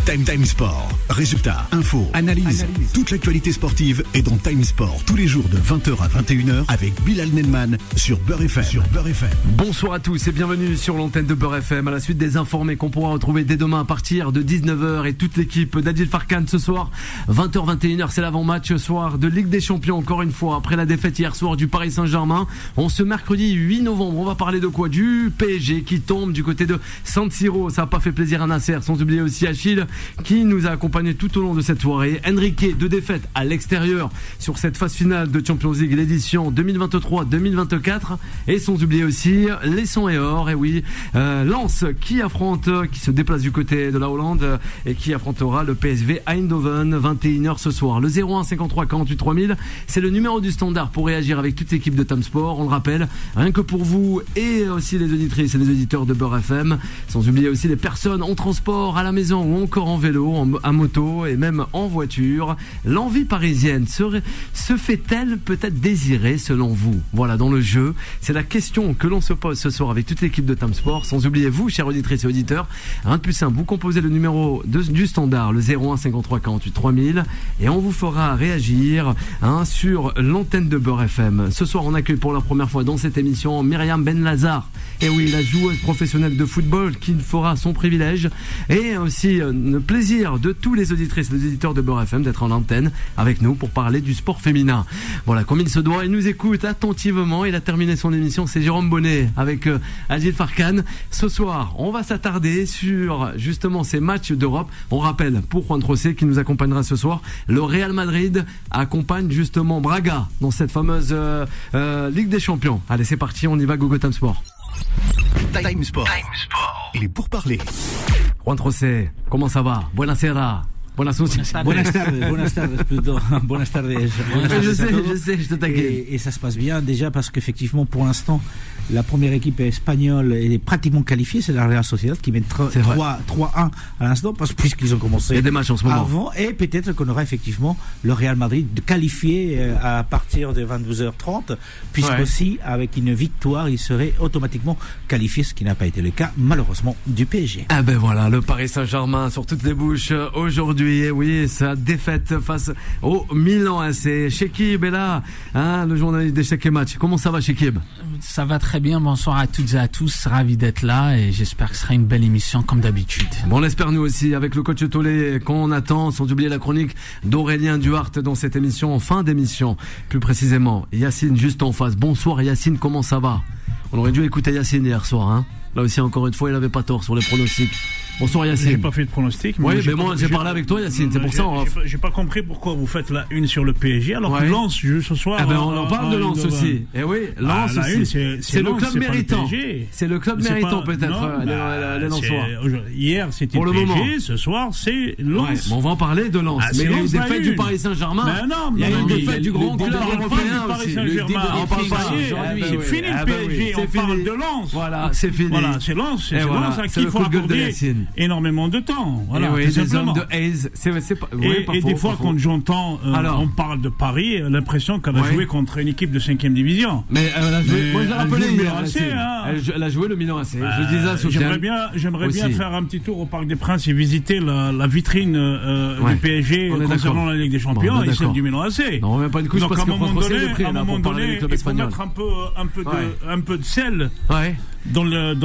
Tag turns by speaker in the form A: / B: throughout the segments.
A: Time Sport. Résultats, infos, analyse. Toute l'actualité sportive est dans Time Sport tous les jours de 20h à 21h avec Bilal Nelman sur Beurre FM.
B: Bonsoir à tous et bienvenue sur l'antenne de Beurre FM à la suite des informés qu'on pourra retrouver dès demain à partir de 19h et toute l'équipe d'Adil Farkan ce soir. 20h, 21h, c'est l'avant-match ce soir de Ligue des Champions encore une fois après la défaite hier soir du Paris Saint-Germain. On se mercredi 8 novembre, on va parler de quoi? Du PSG qui tombe du côté de San Siro. Ça n'a pas fait plaisir à Nasser, sans oublier aussi Achille qui nous a accompagnés tout au long de cette soirée. Enrique, deux défaites à l'extérieur sur cette phase finale de Champions League, l'édition 2023-2024. Et sans oublier aussi les sons et or. Et oui, Lens qui se déplace du côté de la Hollande et qui affrontera le PSV Eindhoven, 21h ce soir. Le 01 53 48 3000, c'est le numéro du standard pour réagir avec toute l'équipe de Time Sport. On le rappelle, rien que pour vous et aussi les auditrices et les auditeurs de Beurre FM. Sans oublier aussi les personnes en transport, à la maison ou encore en vélo, en moto et même en voiture. L'envie parisienne se fait-elle peut-être désirer selon vous? Voilà, dans le jeu, c'est la question que l'on se pose ce soir avec toute l'équipe de Time Sport. Sans oublier vous, chers auditrices et auditeurs, rien de plus simple, vous composez le numéro du standard, le 01 53 48 3000, et on vous fera réagir sur l'antenne de Beurre FM. Ce soir, on accueille pour la première fois dans cette émission Myriam Benlazar. Et oui, la joueuse professionnelle de football qui fera son privilège et aussi le plaisir de tous les auditrices et les auditeurs de Beurre FM d'être en antenne avec nous pour parler du sport féminin. Voilà, comme il se doit, il nous écoute attentivement. Il a terminé son émission, c'est Jérôme Bonnet avec Adil Farkan. Ce soir, on va s'attarder sur justement ces matchs d'Europe. On rappelle, pour Juan Trocé qui nous accompagnera ce soir, le Real Madrid accompagne justement Braga dans cette fameuse Ligue des Champions. Allez, c'est parti, on y va, Gogo Time Sport.
A: Time Sport. Il est pour parler.
B: Juan Trocé, comment ça va? Buonasera. Buenas tardes, plutôt.
C: Buenas tardes.
B: Je sais, je te taquine.
C: Et ça se passe bien déjà parce qu'effectivement, pour l'instant, la première équipe espagnole est pratiquement qualifiée, c'est la Real Sociedad qui mène 3-1 à l'instant, puisqu'ils ont commencé.
B: Il y a des matchs en ce moment.
C: Avant, et peut-être qu'on aura effectivement le Real Madrid qualifié à partir de 22h30, puisque aussi, avec une victoire, il serait automatiquement qualifié, ce qui n'a pas été le cas, malheureusement, du PSG.
B: Ah ben voilà, le Paris Saint-Germain sur toutes les bouches aujourd'hui. Et oui, sa défaite face au Milan AC. Chekib est là, le journaliste des Chèques et Match. Comment ça va, Chekib?
D: Ça va très bien, bonsoir à toutes et à tous, ravi d'être là et j'espère que ce sera une belle émission comme d'habitude.
B: Bon, on l'espère nous aussi avec le coach Tolé qu'on attend, sans oublier la chronique d'Aurélien Duhart dans cette émission, en fin d'émission, plus précisément. Yacine juste en face. Bonsoir Yacine, comment ça va? On aurait dû écouter Yacine hier soir, Là aussi, encore une fois, il n'avait pas tort sur les pronostics. Bonsoir Yacine.
E: J'ai pas fait de pronostic.
B: Oui, mais moi j'ai parlé avec toi Yacine, c'est pour ça.
E: J'ai pas compris pourquoi vous faites la une sur le PSG alors que Lens joue ce soir.
B: On en parle de Lens aussi. Et oui, Lens aussi. C'est le club méritant. C'est le club méritant peut-être. Les Lensois.
E: Hier c'était le PSG, ce soir c'est Lens.
B: On va en parler de Lens. Mais il y a une défaite du Paris Saint-Germain. Il y a une défaite du grand club européen aussi.
E: C'est fini le PSG. On parle de Lens.
B: Voilà, c'est fini.
E: Voilà, c'est Lens. C'est Lens à qui il faut accorder énormément de temps. Voilà,
B: oui, des hommes de Hayes.
E: Et des fois, quand j'entends, on parle de Paris, l'impression qu'elle a joué contre une équipe de 5e division.
B: Mais elle a joué, moi je l'ai rappelé hier. Elle a joué le Milan AC. Je disais à Sofiane.
E: J'aimerais bien faire un petit tour au Parc des Princes et visiter la vitrine du PSG concernant la Ligue des Champions et celle du Milan AC.
B: Non, on met pas une couche parce qu'à un moment donné,
E: il faut mettre un peu de sel. Dans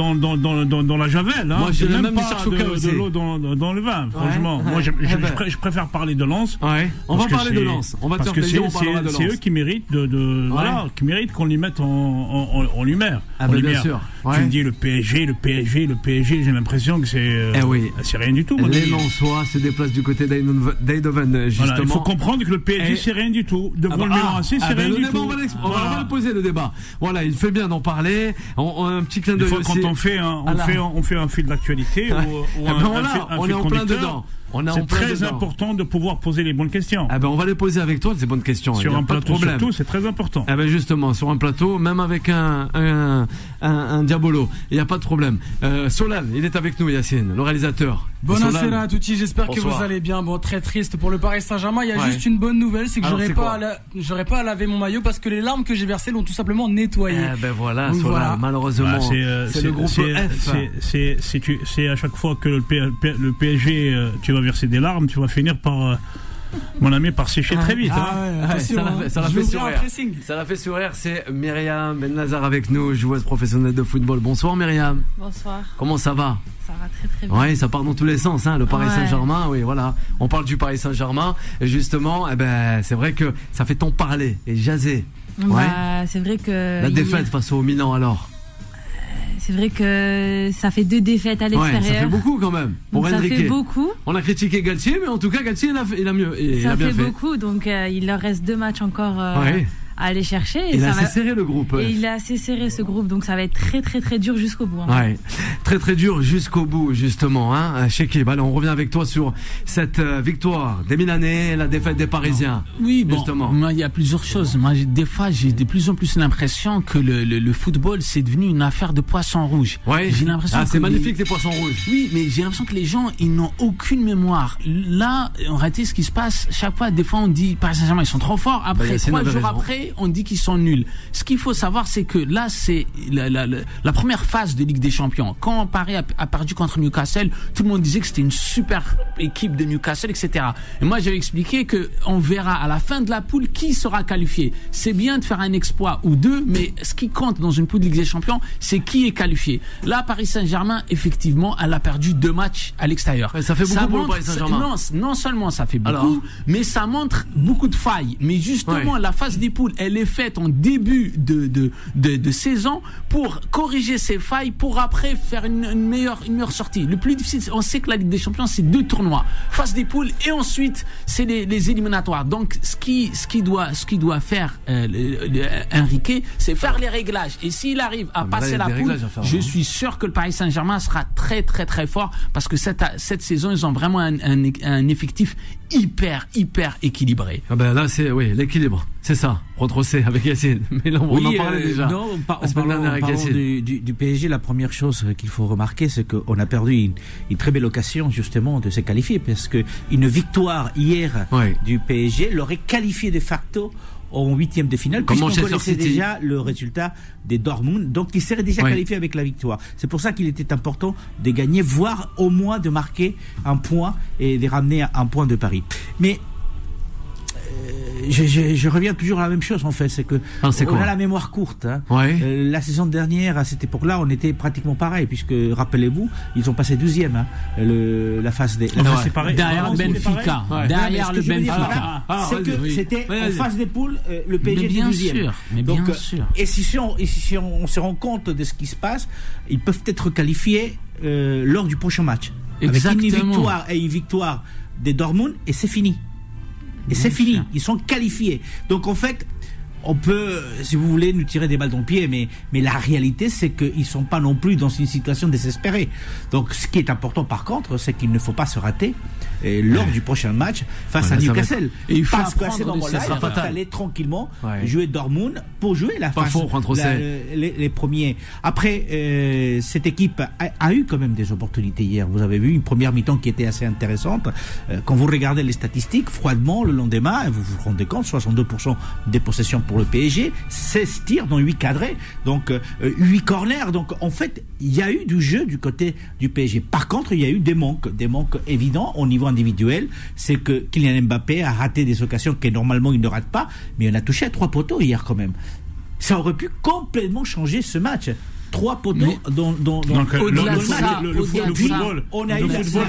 E: la javel,
B: Moi, j'ai
E: même pas de l'eau dans le vin, franchement. Moi, je préfère parler de Lens.
B: On va parler de Lens. On va te faire plaisir, on parlera de Lens.
E: C'est eux qui méritent qui méritent qu'on les mette en lumière.
B: Bien sûr.
E: Tu me dis le PSG, j'ai l'impression que c'est rien du tout.
B: Les Lensois se déplacent du côté d'Eindhoven, justement.
E: Il faut comprendre que le PSG, c'est rien du tout. Devant le Milan AC, c'est rien du tout.
B: On va le poser, le débat. Voilà, il fait bien d'en parler. Un petit clin d'œil aussi.
E: Quand on fait un fil d'actualité ou
B: on est en plein dedans.
E: C'est très important de pouvoir poser les bonnes questions.
B: On va les poser avec toi, ces bonnes questions.
E: Sur un plateau surtout, c'est très important.
B: Justement, sur un plateau, même avec un diabolo, il n'y a pas de problème. Solal, il est avec nous, Yacine, le réalisateur.
F: Buonasera à tutti, j'espère que vous allez bien. Bon, très triste pour le Paris Saint-Germain. Il y a juste une bonne nouvelle, c'est que j'aurais pas à laver mon maillot parce que les larmes que j'ai versées l'ont tout simplement nettoyé.
B: Solal, malheureusement, c'est le groupe F.
E: C'est à chaque fois que le PSG, tu vas verser des larmes, tu vas finir par... mon ami, par sécher très vite.
B: Ça l'a fait sourire. Ça l'a fait sourire. C'est Myriam Ben Nazar avec nous, joueuse professionnelle de football. Bonsoir Myriam.
G: Bonsoir.
B: Comment ça va?
G: Ça va très très bien.
B: Oui, ça part dans tous les sens, le Paris Saint-Germain. Oui, voilà. On parle du Paris Saint-Germain. Et justement, c'est vrai que ça fait tant parler et jaser.
G: C'est vrai que
B: la défaite face au Milan alors.
G: C'est vrai que ça fait 2 défaites à l'extérieur.
B: Ça fait beaucoup quand même. Pour
G: ça fait beaucoup.
B: On a critiqué Galtier, mais en tout cas Galtier il a mieux.
G: Ça fait beaucoup, donc il leur reste 2 matchs encore à aller chercher.
B: Et il a assez serré le groupe.
G: Et il a assez serré ce groupe, donc ça va être très très très dur jusqu'au bout.
B: Très très dur jusqu'au bout justement. Chekib, allez, on revient avec toi sur cette victoire des Milanais et la défaite des Parisiens.
D: Oui, justement. Moi, il y a plusieurs choses. Moi, des fois, j'ai de plus en plus l'impression que le football, c'est devenu une affaire de poissons rouges.
B: J'ai l'impression que c'est magnifique ces poissons rouges.
D: Oui, mais j'ai l'impression que les gens, ils n'ont aucune mémoire. Là, en réalité, ce qui se passe, chaque fois, des fois, on dit Paris Saint-Germain, ils sont trop forts. Après, 3 jours après, on dit qu'ils sont nuls. Ce qu'il faut savoir, c'est que là, c'est la première phase de Ligue des Champions. Quand Paris a perdu contre Newcastle, tout le monde disait que c'était une super équipe de Newcastle, etc. Et moi, j'avais expliqué qu'on verra à la fin de la poule qui sera qualifié. C'est bien de faire un exploit ou 2, mais ce qui compte dans une poule de Ligue des Champions, c'est qui est qualifié. Là, Paris Saint-Germain, effectivement, elle a perdu 2 matchs à l'extérieur.
B: Ça fait beaucoup pour le Paris Saint-Germain.
D: Non seulement ça fait beaucoup, mais ça montre beaucoup de failles. Mais justement, la phase des poules, elle est faite en début de saison pour corriger ces failles, pour après faire une meilleure sortie. Le plus difficile, on sait que la Ligue des Champions, c'est 2 tournois, phase des poules et ensuite c'est les éliminatoires. Donc ce qui doit faire Enrique, c'est faire les réglages. Et s'il arrive à passer la poule, je suis sûr que le Paris Saint-Germain sera très très très fort, parce que cette saison, ils ont vraiment un effectif hyper équilibré.
B: Là, c'est l'équilibre. C'est ça, retrocé avec Yacine. Mais là, on en parlait déjà.
C: En parlant du PSG, la première chose qu'il faut remarquer, c'est qu'on a perdu une très belle occasion justement de se qualifier, parce qu'une victoire hier du PSG l'aurait qualifié de facto en 8e de finale, puisqu'on connaissait déjà le résultat des Dortmund, donc il serait déjà qualifié avec la victoire. C'est pour ça qu'il était important de gagner, voire au moins de marquer un point et de ramener un point de Paris. Mais je reviens toujours à la même chose en fait, c'est que on a la mémoire courte. La saison dernière, à cette époque-là, on était pratiquement pareil, puisque rappelez-vous, ils ont passé 12e la phase des.
D: Derrière le Benfica. Derrière le Benfica.
C: C'était en phase des poules, le PSG était 12e.
D: Bien sûr.
C: Et si on se rend compte de ce qui se passe, ils peuvent être qualifiés lors du prochain match.
D: Exactement.
C: Avec une victoire des Dortmund, et c'est fini. Et c'est fini, ils sont qualifiés. Donc en fait, on peut, si vous voulez, nous tirer des balles dans le pied, mais la réalité, c'est qu'ils ne sont pas non plus dans une situation désespérée. Donc ce qui est important par contre, c'est qu'il ne faut pas se rater lors du prochain match face à Newcastle. Parce qu'à ce moment-là, il faut aller tranquillement jouer Dortmund pour jouer la phase, les premiers. Après, cette équipe a eu quand même des opportunités hier. Vous avez vu une première mi-temps qui était assez intéressante. Quand vous regardez les statistiques, froidement, le lendemain, vous vous rendez compte, 62% des possessions pour le PSG, 16 tirs dans 8 cadrés, donc 8 corners. Donc en fait, il y a eu du jeu du côté du PSG. Par contre, il y a eu des manques évidents au niveau individuel. C'est que Kylian Mbappé a raté des occasions que normalement il ne rate pas, mais on a touché à 3 poteaux hier quand même. Ça aurait pu complètement changer ce match. 3 poteaux dans
D: au-delà de ça,
E: le football.
C: On a eu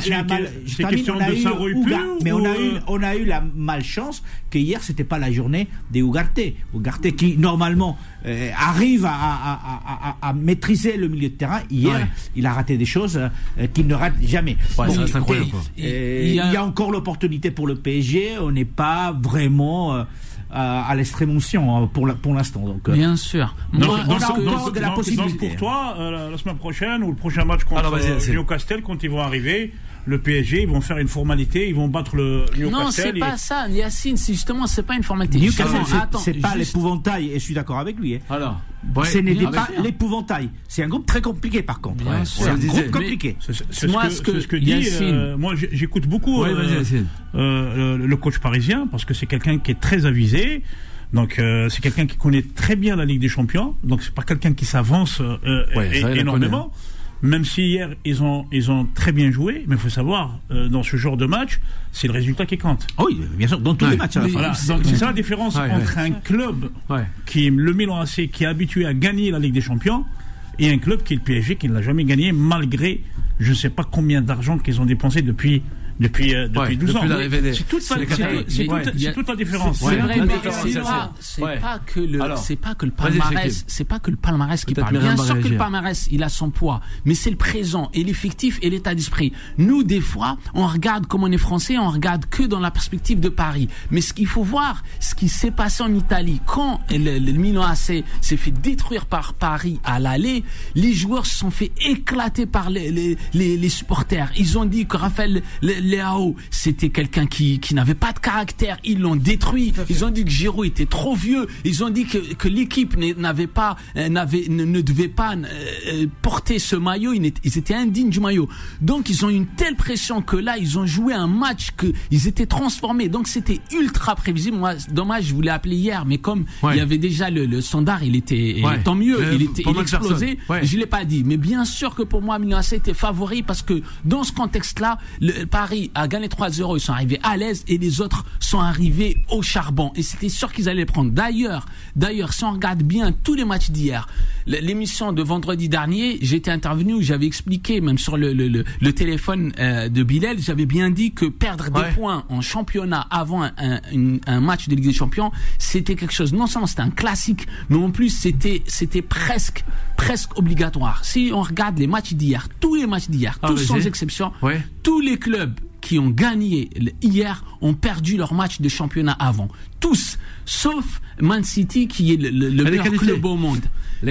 C: on a eu la malchance que hier c'était pas la journée des Ugarte qui normalement arrive à maîtriser le milieu de terrain. Hier, il a raté des choses qu'il ne rate jamais.
B: C'est incroyable.
C: Il y a encore l'opportunité pour le PSG. On n'est pas vraiment à l'extrême onction pour l'instant. Donc,
D: bien sûr.
E: Donc pour toi, la semaine prochaine ou le prochain match contre Newcastle, quand ils vont arriver, le PSG, ils vont faire une formalité, ils vont battre le Newcastle.
D: Non, c'est pas ça, Yacine, justement, c'est pas une formalité.
C: Newcastle, c'est pas l'épouvantail, et je suis d'accord avec lui.
B: Alors,
C: ce n'est pas l'épouvantail. C'est un groupe très compliqué, par contre.
D: C'est un
C: groupe compliqué.
E: C'est ce que dit. Moi, j'écoute beaucoup le coach parisien, parce que c'est quelqu'un qui est très avisé. Donc c'est quelqu'un qui connaît très bien la Ligue des Champions. Donc c'est pas quelqu'un qui s'avance énormément. Même si hier, ils ont très bien joué, mais il faut savoir, dans ce genre de match, c'est le résultat qui compte.
C: Oui, bien sûr, dans tous les matchs.
E: Voilà. Donc c'est ça la différence entre un club qui est le Milan AC, qui est habitué à gagner la Ligue des Champions, et un club qui est le PSG, qui ne l'a jamais gagné, malgré je ne sais pas combien d'argent qu'ils ont dépensé depuis 12 ans. C'est toute la différence.
D: C'est vrai, mais c'est pas que le palmarès qui parle. Bien sûr que le palmarès, il a son poids, mais c'est le présent et l'effectif et l'état d'esprit. Nous, des fois, on regarde comme on est français, on regarde que dans la perspective de Paris. Mais ce qu'il faut voir, ce qui s'est passé en Italie, quand le Milan AC s'est fait détruire par Paris à l'aller, les joueurs se sont fait éclater par les supporters. Ils ont dit que Raphaël Leao, c'était quelqu'un qui n'avait pas de caractère. Ils l'ont détruit. Ils ont dit que Giroud était trop vieux. Ils ont dit que l'équipe ne devait pas porter ce maillot. Ils étaient indignes du maillot. Donc ils ont eu une telle pression que là, ils ont joué un match qu'ils étaient transformés. Donc c'était ultra prévisible. Moi, dommage, je voulais appeler hier, mais comme il y avait déjà le standard, tant mieux. Il explosé. Je l'ai pas dit. Mais bien sûr que pour moi, Milan AC était favori parce que dans ce contexte-là, Paris a gagné 3-0, ils sont arrivés à l'aise et les autres sont arrivés au charbon et c'était sûr qu'ils allaient prendre. D'ailleurs, si on regarde bien tous les matchs d'hier, l'émission de vendredi dernier, j'étais intervenu où j'avais expliqué, même sur le téléphone de Bilal, j'avais bien dit que perdre des points en championnat avant un match de Ligue des Champions, c'était quelque chose, non seulement c'était un classique, mais en plus c'était presque obligatoire. Si on regarde les matchs d'hier, tous les matchs d'hier, tous sans exception, tous les clubs qui ont gagné hier ont perdu leur match de championnat avant. Tous, sauf Man City qui est le meilleur club au monde.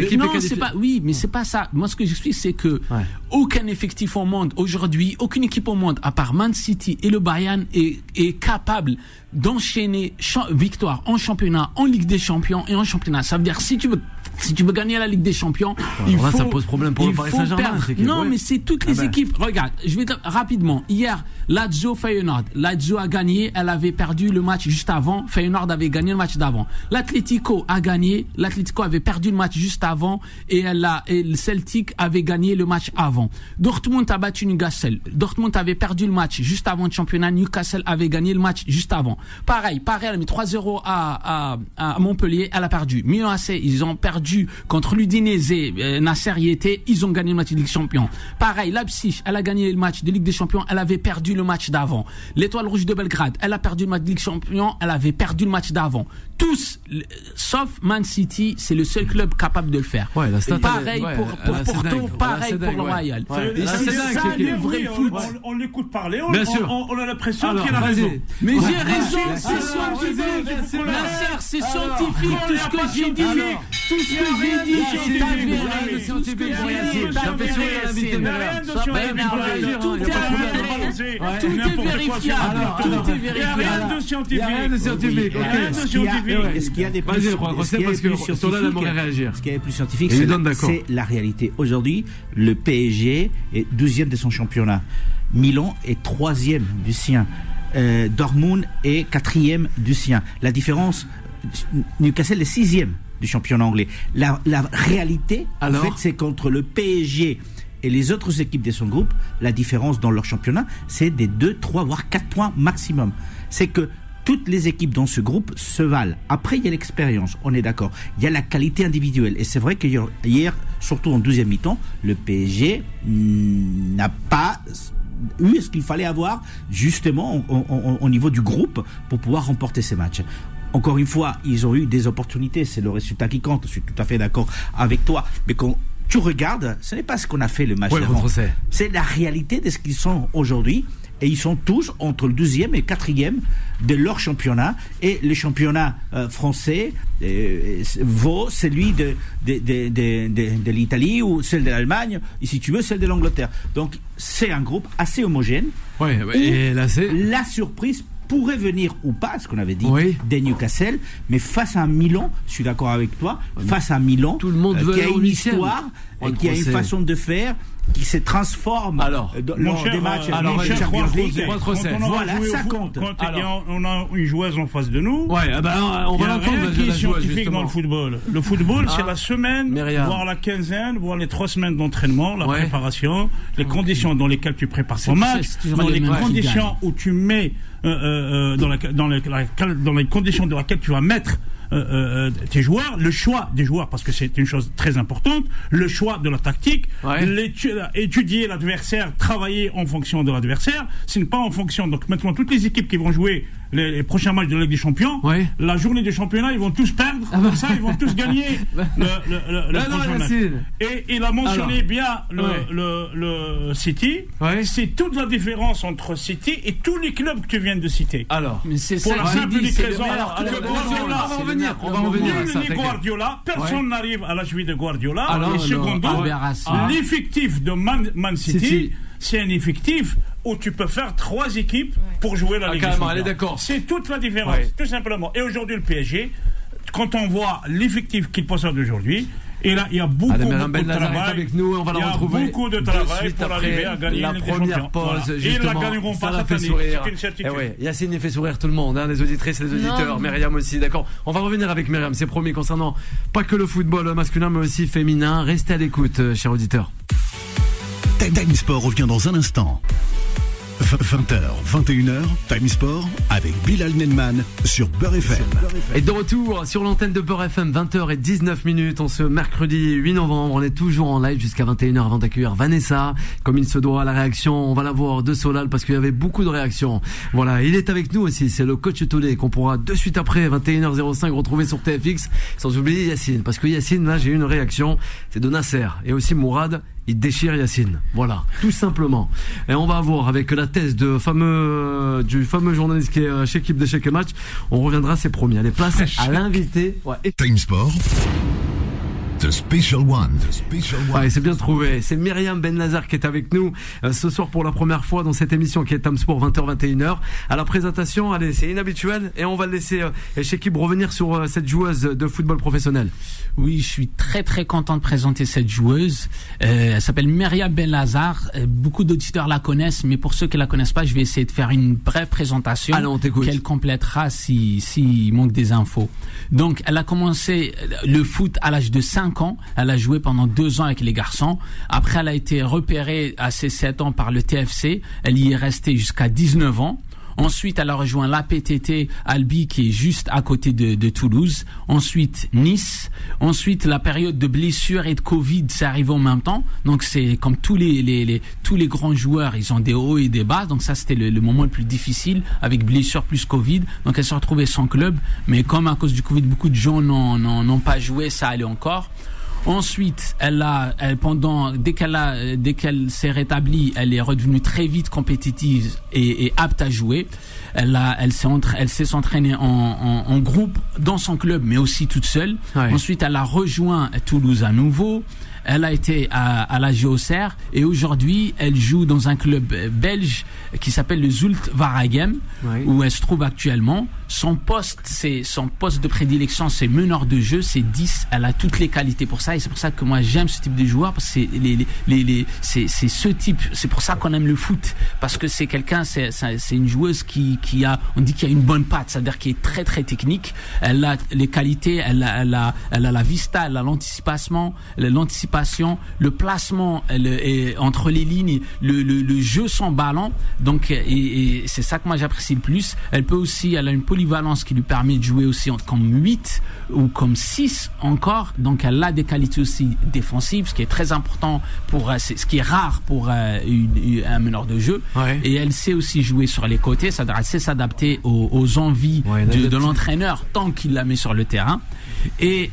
D: C'est pas ça. Moi, ce que j'explique, c'est que aucun effectif au monde aujourd'hui, aucune équipe au monde, à part Man City et le Bayern, est capable d'enchaîner victoire en championnat, en Ligue des Champions et en championnat. Ça veut dire si tu veux gagner la Ligue des Champions,
B: ça pose problème pour le Paris Saint-Germain.
D: Non, mais c'est toutes les équipes. Regarde, je vais rapidement. Hier, Lazio Feyenoord. Lazio a gagné, elle avait perdu le match juste avant. Feyenoord avait gagné le match d'avant. L'Atlético a gagné, l'Atlético avait perdu le match juste avant et le Celtic avait gagné le match avant. Dortmund a battu Newcastle. Dortmund avait perdu le match juste avant le championnat. Newcastle avait gagné le match juste avant. Pareil, elle a mis 3-0 à Montpellier, elle a perdu. Milan AC, ils ont perdu contre l'Udinese, Nasser y était, ils ont gagné le match de Ligue des Champions. Pareil, Leipzig, elle a gagné le match de Ligue des Champions, elle avait perdu le match d'avant. L'Étoile Rouge de Belgrade, elle a perdu le match de Ligue des Champions, elle avait perdu le match d'avant. Tous, sauf Man City, c'est le seul club capable de le faire. Pareil pour Porto, pareil pour le Royal.
E: C'est ça le vrai foot. On l'écoute parler, on a l'impression qu'il a raison.
D: Mais j'ai raison, c'est scientifique. C'est scientifique, tout ce que j'ai dit. Tout ce que j'ai dit, c'est avéré. Scientifique pour Yassine. Ça fait sourire l'invité Meller. Tout est vérifiable. Tout est vérifiable.
E: Il n'y a rien de scientifique.
C: Est-ce qu'il y a des plus scientifiques, c'est la réalité. Aujourd'hui, le PSG est 12e de son championnat. Milan est 3e du sien. Dortmund est 4e du sien. La différence, Newcastle est 6e du championnat anglais. La réalité, en fait, c'est qu'entre le PSG et les autres équipes de son groupe, la différence dans leur championnat, c'est des 2, 3, voire 4 points maximum. C'est que toutes les équipes dans ce groupe se valent. Après, il y a l'expérience, on est d'accord. Il y a la qualité individuelle. Et c'est vrai que hier, surtout en deuxième mi-temps, le PSG n'a pas eu ce qu'il fallait avoir, justement, au niveau du groupe, pour pouvoir remporter ces matchs. Encore une fois, ils ont eu des opportunités, c'est le résultat qui compte, je suis tout à fait d'accord avec toi. Mais quand tu regardes, ce n'est pas ce qu'on a fait le match d'avant. C'est la réalité de ce qu'ils sont aujourd'hui. Et ils sont tous entre le 12e et le 4e de leur championnat. Et le championnat français vaut celui de l'Italie ou celle de l'Allemagne, et si tu veux, celle de l'Angleterre. Donc, c'est un groupe assez homogène.
B: Et là,
C: la surprise pourrait venir ou pas, ce qu'on avait dit, des Newcastle, mais face à un Milan, je suis d'accord avec toi, face à un Milan
B: tout le monde
C: qui a une histoire, qui a une façon de faire, qui se transforme lors des matchs de Champions League.
E: Voilà, ça compte. Quand on a une joueuse en face de nous,
B: on va l'entendre.
E: Qui est scientifique dans le football. Le football, c'est la semaine, voire la quinzaine, voire les 3 semaines d'entraînement, la préparation, les conditions dans lesquelles tu prépares ton match, dans les conditions où tu mets, dans les conditions dans lesquelles tu vas mettre tes joueurs, le choix des joueurs, parce que c'est une chose très importante, le choix de la tactique, étudier l'adversaire, travailler en fonction de l'adversaire, ce n'est pas en fonction. Donc maintenant, toutes les équipes qui vont jouer les prochains matchs de la Ligue des Champions, la journée du championnat, ils vont tous perdre, comme ça, ils vont tous gagner le prochain match. Et il a mentionné bien le City. C'est toute la différence entre City et tous les clubs que tu viens de citer.
B: Alors,
E: mais c'est pour la simple raison.
B: On va revenir à ça.
E: Guardiola, personne n'arrive à la cheville de Guardiola. Et secondo, l'effectif de Man City, c'est un effectif où tu peux faire 3 équipes pour jouer la Ligue des Champions. C'est toute la différence, tout simplement. Et aujourd'hui, le PSG, quand on voit l'effectif qu'il possède aujourd'hui, et là, il y a beaucoup de travail.
B: Avec nous, on va la retrouver.
E: Il y a beaucoup de travail pour arriver à gagner
B: la première pause. Voilà.
E: Et ils ne la gagneront pas cette année. C'est une certitude.
B: Yacine, il fait sourire tout le monde, les auditrices et les auditeurs. Myriam aussi, d'accord. On va revenir avec Myriam, c'est promis, concernant pas que le football masculin, mais aussi féminin. Restez à l'écoute, chers auditeurs.
A: Time Sport revient dans un instant. 20h, 21h, Time Sport avec Bilal Nenman sur Beurre FM.
B: Et de retour sur l'antenne de Beurre FM, 20h19. On ce mercredi 8 novembre, on est toujours en live jusqu'à 21h avant d'accueillir Vanessa. Comme il se doit à la réaction, on va la voir de Solal parce qu'il y avait beaucoup de réactions. Voilà, il est avec nous aussi, c'est le coach Tolé qu'on pourra de suite après 21h05 retrouver sur TFX. Sans oublier Yacine, parce que Yacine, là j'ai eu une réaction, c'est de Nasser et aussi Mourad. Il déchire Yacine, voilà, tout simplement. Et on va avoir avec la thèse du fameux journaliste qui est chez Équipe d'Échecs et Match. On reviendra, c'est promis. Allez, place à l'invité.
A: Time Sport. The Special One.
B: C'est bien trouvé. C'est Myriam Ben-Lazar qui est avec nous ce soir pour la première fois dans cette émission qui est Time Sport 20h-21h. À la présentation, allez, c'est inhabituel et on va laisser Chekib revenir sur cette joueuse de football professionnel.
D: Oui, je suis très très content de présenter cette joueuse. Elle s'appelle Myriam Ben-Lazar. Beaucoup d'auditeurs la connaissent, mais pour ceux qui la connaissent pas, je vais essayer de faire une brève présentation qu'elle complétera s'il manque des infos. Donc, elle a commencé le foot à l'âge de 5 ans. Elle a joué pendant 2 ans avec les garçons. Après, elle a été repérée à ses 7 ans par le TFC. Elle y est restée jusqu'à 19 ans. Ensuite, elle a rejoint l'APTT Albi qui est juste à côté de Toulouse. Ensuite, Nice. Ensuite, la période de blessure et de Covid, c'est arrivé en même temps. Donc, c'est comme tous les grands joueurs, ils ont des hauts et des bas. Donc, ça, c'était le moment le plus difficile avec blessure plus Covid. Donc, elle s'est retrouvée sans club. Mais comme à cause du Covid, beaucoup de gens n'ont pas joué, ça allait encore. Ensuite, dès qu'elle s'est rétablie, elle est redevenue très vite compétitive et apte à jouer. Elle s'est s'entraîner en groupe dans son club, mais aussi toute seule. Ensuite, elle a rejoint Toulouse à nouveau. Elle a été à la Géocère et aujourd'hui, elle joue dans un club belge qui s'appelle le Zulte Waregem, où elle se trouve actuellement. Son poste de prédilection, c'est meneur de jeu, c'est 10. Elle a toutes les qualités pour ça et c'est pour ça que moi j'aime ce type de joueur parce que c'est ce type. C'est pour ça qu'on aime le foot parce que c'est une joueuse on dit qu'il a une bonne patte, c'est-à-dire qui est très très technique. Elle a les qualités, elle a la vista, elle a l'anticipation, le placement entre les lignes, le jeu sans ballon. Donc et c'est ça que moi j'apprécie le plus. Elle a une polyvalence qui lui permet de jouer aussi comme 8 ou comme 6 encore. Donc elle a des qualités aussi défensives, ce qui est très important ce qui est rare pour un meneur de jeu. Et elle sait aussi jouer sur les côtés, c'est-à-dire elle sait s'adapter aux envies de l'entraîneur tant qu'il la met sur le terrain. Et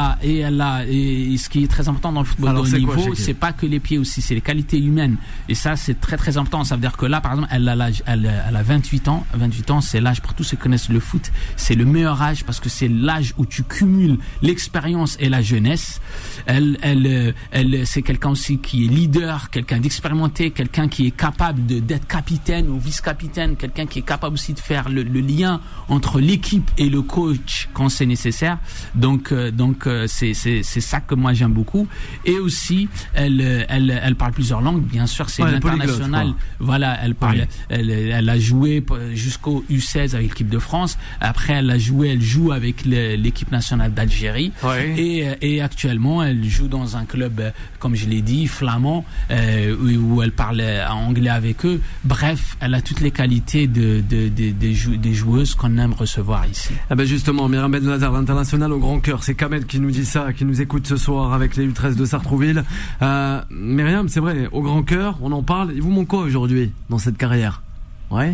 D: ce qui est très important dans le football de haut niveau, c'est pas que les pieds aussi, c'est les qualités humaines. Et ça, c'est très très important. Ça veut dire que là, par exemple, elle a 28 ans. 28 ans, c'est l'âge, pour tous ceux qui connaissent le foot, c'est le meilleur âge parce que c'est l'âge où tu cumules l'expérience et la jeunesse. C'est quelqu'un aussi qui est leader, quelqu'un d'expérimenté, quelqu'un qui est capable d'être capitaine ou vice-capitaine, quelqu'un qui est capable aussi de faire le lien entre l'équipe et le coach quand c'est nécessaire. Donc c'est ça que moi j'aime beaucoup. Et aussi, elle parle plusieurs langues. Bien sûr, c'est une internationale. Voilà, elle a joué jusqu'au U16 avec l'équipe de France. Après, elle joue avec l'équipe nationale d'Algérie. Et actuellement, elle joue dans un club, comme je l'ai dit, flamand, où elle parle anglais avec eux. Bref, elle a toutes les qualités des joueuses qu'on aime recevoir ici.
B: Ah ben justement, Myriam Bennazer, l'international au grand cœur, c'est Kamel qui nous dit ça, qui nous écoute ce soir avec les U13 de Sartrouville. Myriam, c'est vrai, au grand cœur, on en parle. Il vous manque quoi aujourd'hui dans cette carrière? Ouais.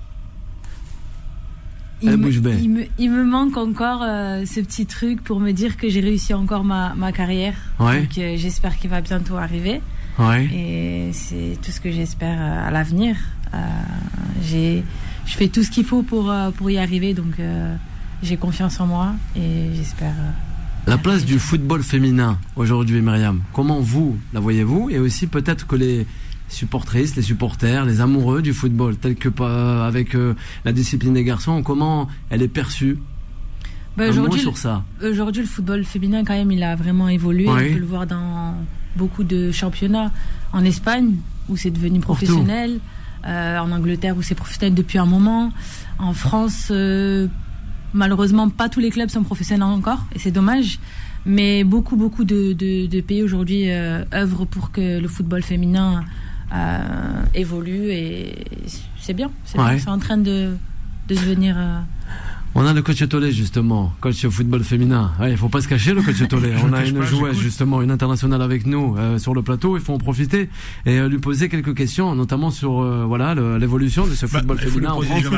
G: Il me manque encore ce petit truc pour me dire que j'ai réussi encore ma carrière.
B: Ouais.
G: Donc j'espère qu'il va bientôt arriver.
B: Ouais.
G: Et c'est tout ce que j'espère à l'avenir. Je fais tout ce qu'il faut pour y arriver, donc j'ai confiance en moi et j'espère.
B: La place du football féminin aujourd'hui, Myriam, comment vous la voyez-vous? Et aussi peut-être que les supportrices, les supporters, les amoureux du football, tel que avec la discipline des garçons, comment elle est perçue?
G: Aujourd'hui,
B: sur ça.
G: Aujourd'hui, le football féminin, quand même, il a vraiment évolué. Oui. On peut le voir dans beaucoup de championnats. En Espagne, où c'est devenu professionnel. En Angleterre, où c'est professionnel depuis un moment. En France, malheureusement, pas tous les clubs sont professionnels encore, et c'est dommage. Mais beaucoup de pays aujourd'hui œuvrent pour que le football féminin évolue, et c'est bien. C'est en train de devenir...
B: On a le coach Tollet, justement, coach au football féminin. Il faut pas se cacher, le coach Tollet. On a une joueuse, justement, une internationale avec nous sur le plateau. Il faut en profiter et lui poser quelques questions, notamment sur l'évolution de ce football féminin en France.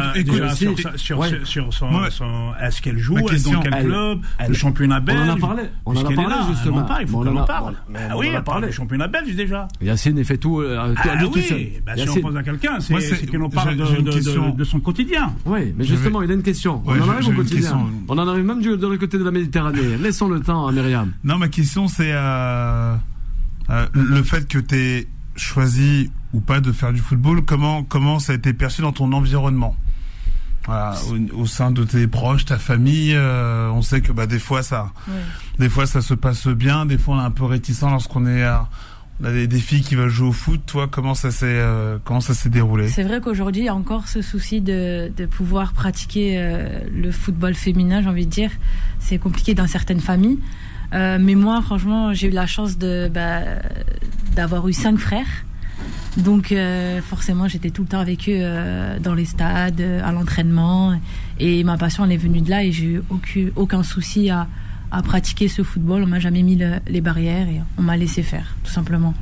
E: Est-ce qu'elle joue, dans quel club, le championnat belge?
B: On en a parlé, justement.
E: Il faut qu'on en parle. Oui, on parle du championnat belge déjà.
B: Yacine, il fait tout tout seul.
E: Si on pose à quelqu'un, c'est qu'on parle de son quotidien.
B: Oui, mais justement, il a une question. On en arrive au quotidien. On en arrive même dans le côté de la Méditerranée. Laissons le temps à Myriam.
H: Non, ma question, c'est le fait que tu aies choisi ou pas de faire du football, comment ça a été perçu dans ton environnement? Voilà, au sein de tes proches, ta famille, on sait que des fois ça se passe bien, des fois on est un peu réticent lorsqu'on est on a des filles qui veulent jouer au foot. Toi, comment ça s'est déroulé?
G: C'est vrai qu'aujourd'hui, il y a encore ce souci de pouvoir pratiquer le football féminin, j'ai envie de dire. C'est compliqué dans certaines familles. Mais moi, franchement, j'ai eu la chance d'avoir eu 5 frères. Donc, forcément, j'étais tout le temps avec eux dans les stades, à l'entraînement. Et ma passion, elle est venue de là, et j'ai eu aucun souci à pratiquer ce football. On m'a jamais mis les barrières et on m'a laissé faire, tout simplement.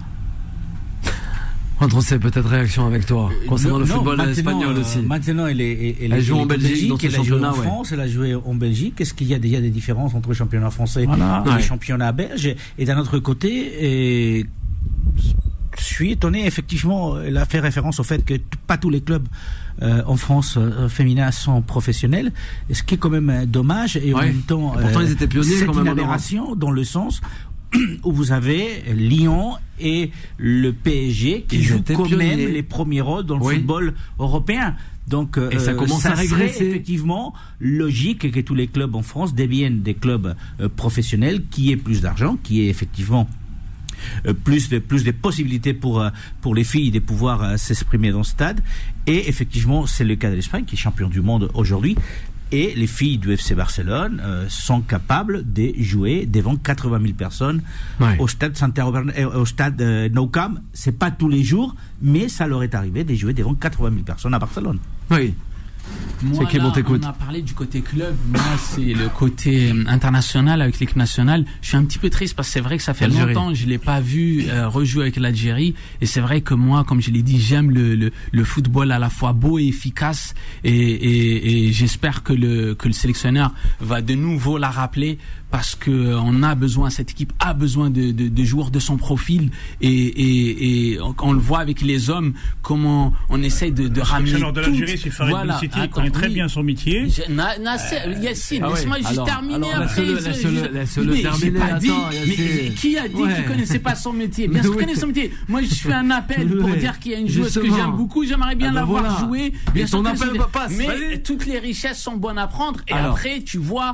B: On sait peut-être réaction avec toi concernant le football espagnol aussi.
C: Maintenant, elle joue en Belgique, dans ce championnat. En France, elle a joué en Belgique. Est-ce qu'il y a déjà des différences entre le championnat français et le championnat belge? Et d'un autre côté, je suis étonné, effectivement, elle a fait référence au fait que pas tous les clubs en France féminins sont professionnels, ce qui est quand même dommage, et en même temps,
B: pourtant ils étaient pionniers,
C: c'est
B: quand même,
C: une aberration dans le sens où vous avez Lyon et le PSG qui jouent quand même les premiers rôles dans le football européen. Donc,
B: et ça commence à régresser.
C: Serait effectivement logique que tous les clubs en France deviennent des clubs professionnels, qui aient plus d'argent, qui aient effectivement plus de possibilités pour les filles de pouvoir s'exprimer dans le stade. Et effectivement, c'est le cas de l'Espagne, qui est champion du monde aujourd'hui. Et les filles du FC Barcelone sont capables de jouer devant 80 000 personnes au stade au stade Nou Camp. C'est pas tous les jours, mais ça leur est arrivé de jouer devant 80 000 personnes à Barcelone.
B: Oui.
D: Moi, on a parlé du côté club. Moi, c'est le côté international avec l'équipe nationale. Je suis un petit peu triste parce que c'est vrai que ça fait longtemps que je l'ai pas vu rejouer avec l'Algérie. Et c'est vrai que moi, comme je l'ai dit, j'aime le football à la fois beau et efficace. Et j'espère que le sélectionneur va de nouveau la rappeler, parce que cette équipe a besoin de joueurs de son profil, et on le voit avec les hommes, comment on essaye de ramener
E: de l'Algérie, c'est Farid Ben Siti. il connaît très bien son métier.
D: Yassine, laisse-moi juste terminer après.
B: Laisse-le terminer.
D: Qui a dit qu'il connaissait pas son métier? Bien sûr qu'il connaît son métier. Moi, je fais un appel pour dire qu'il y a une joueuse que j'aime beaucoup. J'aimerais bien la voir jouer.
B: Bien sûr,
D: mais toutes les richesses sont bonnes à prendre. Et après, tu vois,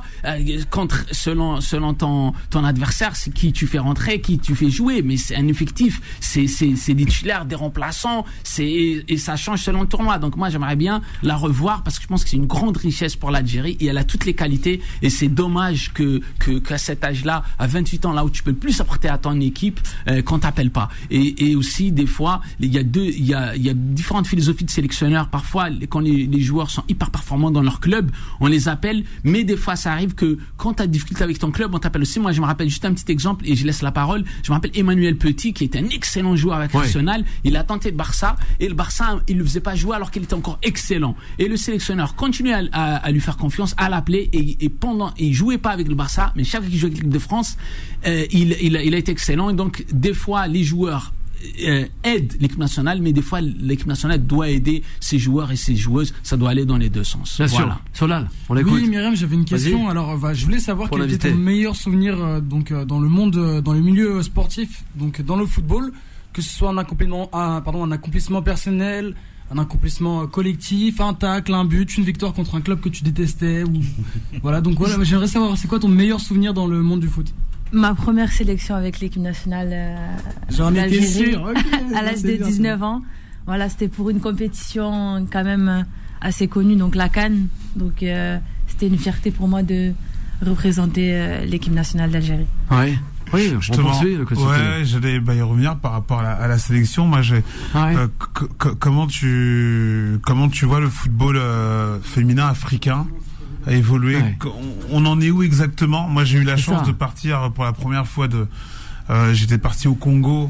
D: selon ton adversaire, c'est qui tu fais rentrer, qui tu fais jouer. Mais c'est un effectif, c'est des titulaires, des remplaçants, et ça change selon le tournoi. Donc moi, j'aimerais bien la revoir parce que je pense que c'est une grande richesse pour l'Algérie et elle a toutes les qualités. Et c'est dommage qu'à cet âge-là, à 28 ans, là où tu peux le plus apporter à ton équipe, qu'on t'appelle pas. Et aussi, des fois, il y a différentes philosophies de sélectionneurs. Parfois, quand les joueurs sont hyper performants dans leur club, on les appelle. Mais des fois, ça arrive que quand tu as des difficultés avec ton club, on t'appelle aussi. Moi, je me rappelle juste un petit exemple et je laisse la parole. Je me rappelle Emmanuel Petit, qui était un excellent joueur avec Arsenal. Il a tenté le Barça et le Barça, il le faisait pas jouer alors qu'il était encore excellent. Et le sélectionneur continuait à lui faire confiance, à l'appeler et il jouait pas avec le Barça, mais chaque fois qu'il jouait avec l'équipe de France, il a été excellent. Et donc, des fois, les joueurs aident l'équipe nationale, mais des fois l'équipe nationale doit aider ses joueurs et ses joueuses. Ça doit aller dans les deux sens.
B: Bien sûr. Solal, on l'écoute.
F: Oui, Myriam, j'avais une question. Vas-y. Alors, je voulais savoir quel était ton meilleur souvenir dans le monde, dans le milieu sportif, donc dans le football, que ce soit un accomplissement personnel, un accomplissement collectif, un tacle, un but, une victoire contre un club que tu détestais, ou voilà. Donc voilà, j'aimerais savoir, c'est quoi ton meilleur souvenir dans le monde du foot?
G: Ma première sélection avec l'équipe nationale
F: J'en étais sûr,
G: à l'âge de 19 ans. Voilà, c'était pour une compétition quand même assez connue, donc la CAN. Donc c'était une fierté pour moi de représenter l'équipe nationale d'Algérie.
B: Oui, justement.
H: J'allais y revenir par rapport à la sélection. Moi, comment tu vois le football féminin africain a évolué? On en est où exactement? Moi, j'ai eu la chance de partir pour la première fois j'étais parti au Congo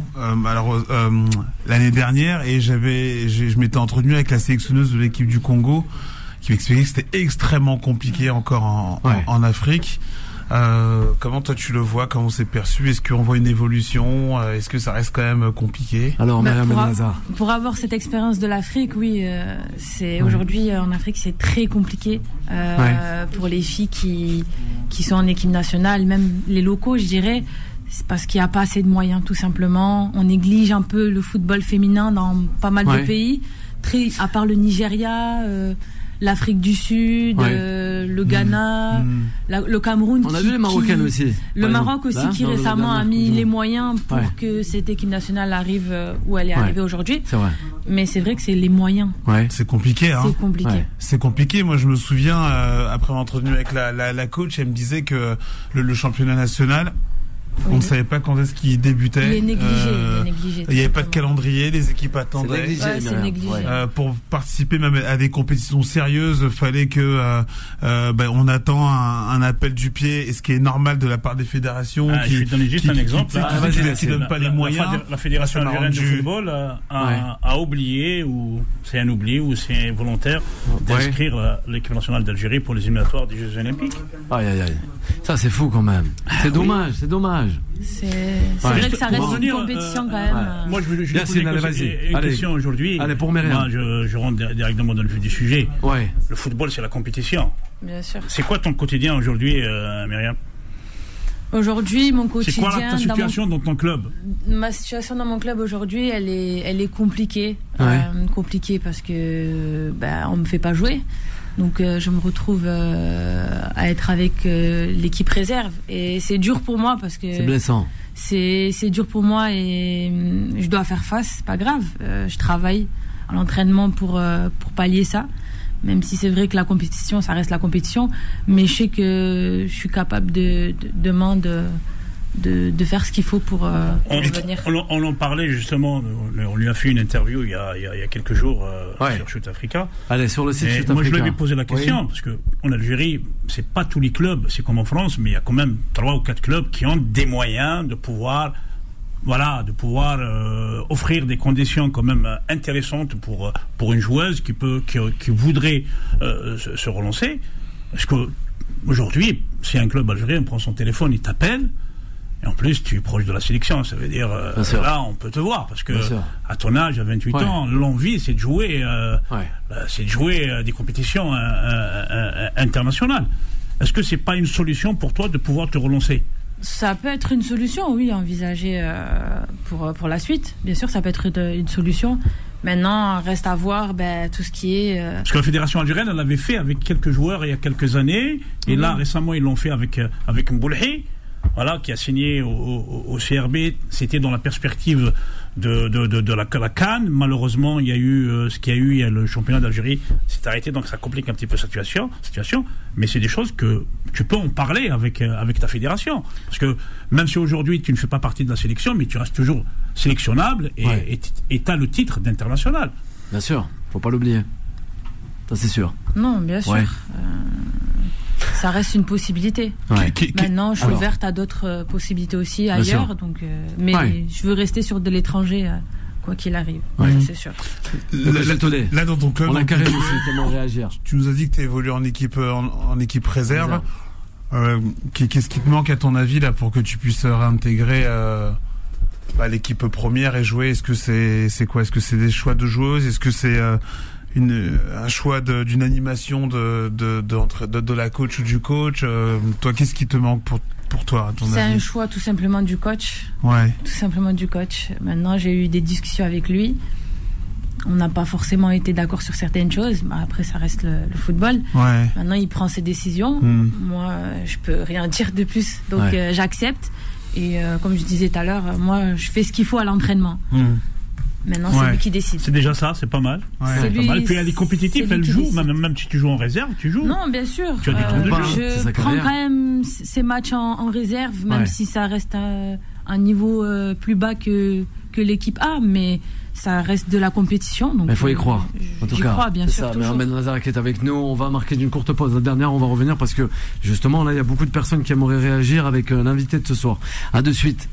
H: l'année dernière et je m'étais entretenu avec la sélectionneuse de l'équipe du Congo qui m'expliquait que c'était extrêmement compliqué encore en Afrique. Comment toi tu le vois, comment c'est perçu? Est-ce qu'on voit une évolution? Est-ce que ça reste quand même compliqué?
B: Alors,
G: pour avoir cette expérience de l'Afrique, oui, aujourd'hui en Afrique c'est très compliqué pour les filles qui sont en équipe nationale, même les locaux, je dirais. C'est parce qu'il n'y a pas assez de moyens, tout simplement. On néglige un peu le football féminin dans pas mal de pays, à part le Nigeria. L'Afrique du Sud, le Ghana, le Cameroun.
B: On a vu les Marocaines aussi.
G: Le Maroc aussi, qui récemment a mis les moyens pour que cette équipe nationale arrive où elle est arrivée aujourd'hui.
B: C'est vrai.
G: Mais c'est vrai que c'est les moyens.
H: C'est compliqué.
G: C'est compliqué.
H: C'est compliqué. Moi, je me souviens, après m'être entretenu avec la coach, elle me disait que le championnat national, on ne savait pas quand est-ce qu'il débutait.
G: Il est négligé.
H: Il n'y avait pas de calendrier, les équipes attendaient.
G: C'est négligé.
H: Pour participer même à des compétitions sérieuses, fallait que on attend un appel du pied, et ce qui est normal de la part des fédérations.
E: Je vais donner juste un exemple.
H: Qui donne pas les moyens.
E: La fédération algérienne de football a oublié, ou c'est un oubli, ou c'est volontaire, d'inscrire l'équipe nationale d'Algérie pour les éliminatoires des Jeux Olympiques.
B: Ça c'est fou quand même. C'est dommage.
G: C'est vrai que ça reste une compétition quand même.
E: Moi, je voulais poser une question aujourd'hui.
B: Allez, pour Myriam.
E: Moi, je rentre directement dans le vif du sujet. Le football, c'est la compétition.
G: Bien sûr.
E: C'est quoi ton quotidien aujourd'hui, Myriam?
G: Aujourd'hui, mon quotidien.
E: C'est quoi ta situation dans ton club?
G: Ma situation dans mon club aujourd'hui, elle est compliquée. Compliquée parce que on me fait pas jouer. Donc je me retrouve à être avec l'équipe réserve et c'est dur pour moi parce que
B: c'est blessant.
G: C'est dur pour moi et je dois faire face, c'est pas grave. Je travaille à l'entraînement pour pallier ça. Même si c'est vrai que la compétition, ça reste la compétition, mais je sais que je suis capable de faire ce qu'il faut pour revenir.
E: On en parlait justement, on lui a fait une interview il y a quelques jours sur Shoot Africa.
B: Allez, sur le site Shoot Africa.
E: Moi, je lui avais posé la question, parce qu'en Algérie, c'est pas tous les clubs, c'est comme en France, mais il y a quand même 3 ou 4 clubs qui ont des moyens de pouvoir offrir des conditions quand même intéressantes pour une joueuse qui voudrait se relancer. Parce que aujourd'hui, si un club algérien prend son téléphone, il t'appelle, Et en plus, tu es proche de la sélection, ça veut dire là, on peut te voir parce que à ton âge, à 28 ans, l'envie, c'est de jouer, des compétitions internationales. Est-ce que c'est pas une solution pour toi de pouvoir te relancer?
G: Ça peut être une solution, oui, envisagée pour la suite. Bien sûr, ça peut être une solution. Maintenant, reste à voir tout ce qui est...
E: Parce que la fédération algérienne, elle l'avait fait avec quelques joueurs il y a quelques années. Et là, récemment, ils l'ont fait avec Mboulhi, voilà, qui a signé au CRB. C'était dans la perspective de la CAN. Malheureusement, il y a eu le championnat d'Algérie s'est arrêté, donc ça complique un petit peu la situation. Mais c'est des choses que tu peux en parler avec ta fédération. Parce que même si aujourd'hui tu ne fais pas partie de la sélection, mais tu restes toujours sélectionnable et tu as le titre d'international.
B: Bien sûr, faut pas l'oublier. Ça, c'est sûr.
G: Non, bien sûr. Ça reste une possibilité. Maintenant, je suis ouverte à d'autres possibilités aussi ailleurs. Donc, mais je veux rester sur de l'étranger, quoi qu'il arrive. C'est sûr.
H: Là, dans ton club,
B: on a carrément aussi comment réagir.
H: Tu nous as dit que tu évolues en équipe réserve. Qu'est-ce qui te manque à ton avis là pour que tu puisses réintégrer l'équipe première et jouer? Est-ce que c'est quoi? Est-ce que c'est des choix de joueuses? Est-ce que c'est un choix d'une animation de la coach ou du coach? Toi, qu'est-ce qui te manque pour toi, à ton avis?
G: C'est un choix tout simplement du coach. Tout simplement du coach. Maintenant, j'ai eu des discussions avec lui. On n'a pas forcément été d'accord sur certaines choses. Après, ça reste le football. Maintenant, il prend ses décisions. Moi, je peux rien dire de plus. Donc, j'accepte. Et comme je disais tout à l'heure, moi, je fais ce qu'il faut à l'entraînement. Maintenant, c'est lui qui décide.
E: C'est déjà ça, c'est pas mal. C'est pas mal. Et puis elle est compétitive, elle joue. Même si tu joues en réserve, tu joues.
G: Non, bien sûr.
E: Tu as du temps de jeu.
G: Je prends quand même ces matchs en réserve, même si ça reste à un niveau plus bas que l'équipe A, mais ça reste de la compétition. Donc
B: il faut y croire. En tout cas,
G: crois, bien sûr.
B: Myriam Bennazzar qui est avec nous. On va marquer d'une courte pause. La dernière, on va revenir parce que justement, là, il y a beaucoup de personnes qui aimeraient réagir avec l'invité de ce soir. À de suite.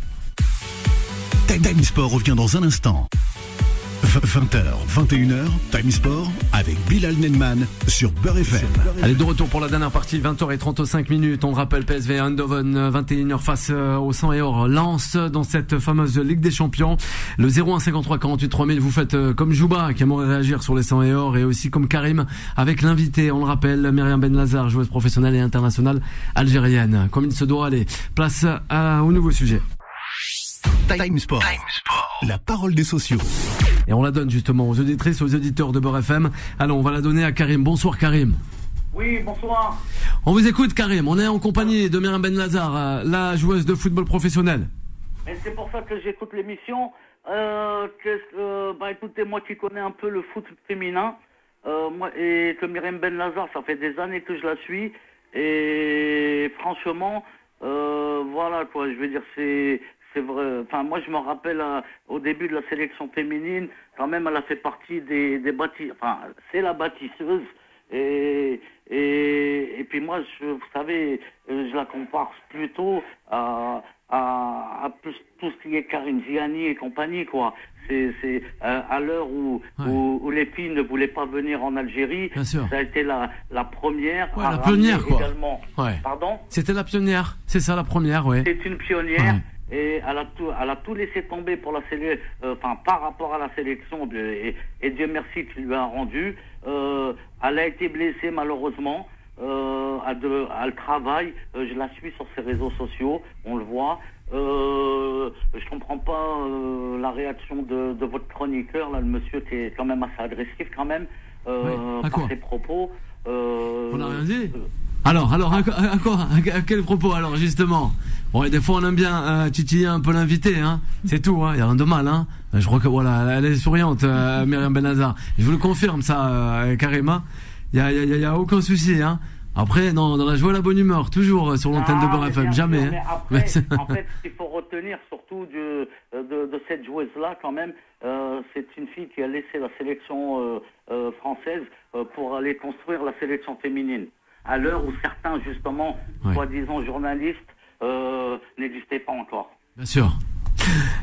A: Time Sport revient dans un instant. 20h, 21h, Time Sport avec Bilal Nenman sur Beurre FM.
B: Allez, de retour pour la dernière partie, 20h35. On rappelle PSV Eindhoven, 21h face au 100 et or Lens dans cette fameuse Ligue des Champions. Le 01 53 48 3000, vous faites comme Jouba qui aimerait réagir sur les 100 et or et aussi comme Karim avec l'invité, on le rappelle, Myriam Bennazzar, joueuse professionnelle et internationale algérienne. Comme il se doit aller, place au nouveau sujet.
A: Time Sport, la parole des sociaux.
B: Et on la donne justement aux auditrices, aux auditeurs de Beurre FM. Alors on va la donner à Karim. Bonsoir Karim.
I: Oui, bonsoir.
B: On vous écoute Karim, on est en compagnie de Myriam Bennazzar, la joueuse de football professionnel.
I: Et c'est pour ça que j'écoute l'émission. Écoutez, moi qui connais un peu le foot féminin, et que Myriam Bennazzar, ça fait des années que je la suis. Et franchement, voilà quoi, je veux dire, c'est vrai. Enfin, moi, je me rappelle au début de la sélection féminine, quand même, elle a fait partie des bâtisseuses. Enfin, c'est la bâtisseuse. Et puis moi, vous savez, je la compare plutôt à tout ce qui est Karine Ziani et compagnie, quoi. C'est à l'heure où les filles ne voulaient pas venir en Algérie, ça a été la première.
B: Ouais, la pionnière, quoi.
I: Également.
B: Ouais.
I: Pardon ?
B: C'était la pionnière, c'est ça la première, ouais.
I: C'est une pionnière. Ouais. Et elle a tout laissé tomber pour par rapport à la sélection, et Dieu merci qu'il lui a rendu. Elle a été blessée malheureusement. Elle travaille. Je la suis sur ses réseaux sociaux, on le voit. Je comprends pas la réaction de votre chroniqueur là, le monsieur qui est quand même assez agressif quand même par ses propos.
B: On n'a rien dit. Alors, à quoi, à quel propos alors justement? Bon, et des fois on aime bien titiller un peu l'invité, hein. C'est tout, hein. Y a rien de mal, hein. Je crois que voilà, elle est souriante, Myriam Bennazzar. Je vous le confirme ça, Karima. Y a aucun souci, hein. Après, dans la joie et la bonne humeur, toujours sur l'antenne de Beurre FM, jamais.
I: Mais après, en fait, ce qu'il faut retenir surtout de cette joueuse-là, quand même, c'est une fille qui a laissé la sélection française pour aller construire la sélection féminine. À l'heure où certains, justement, soi-disant journalistes, n'existaient pas encore.
B: Bien sûr.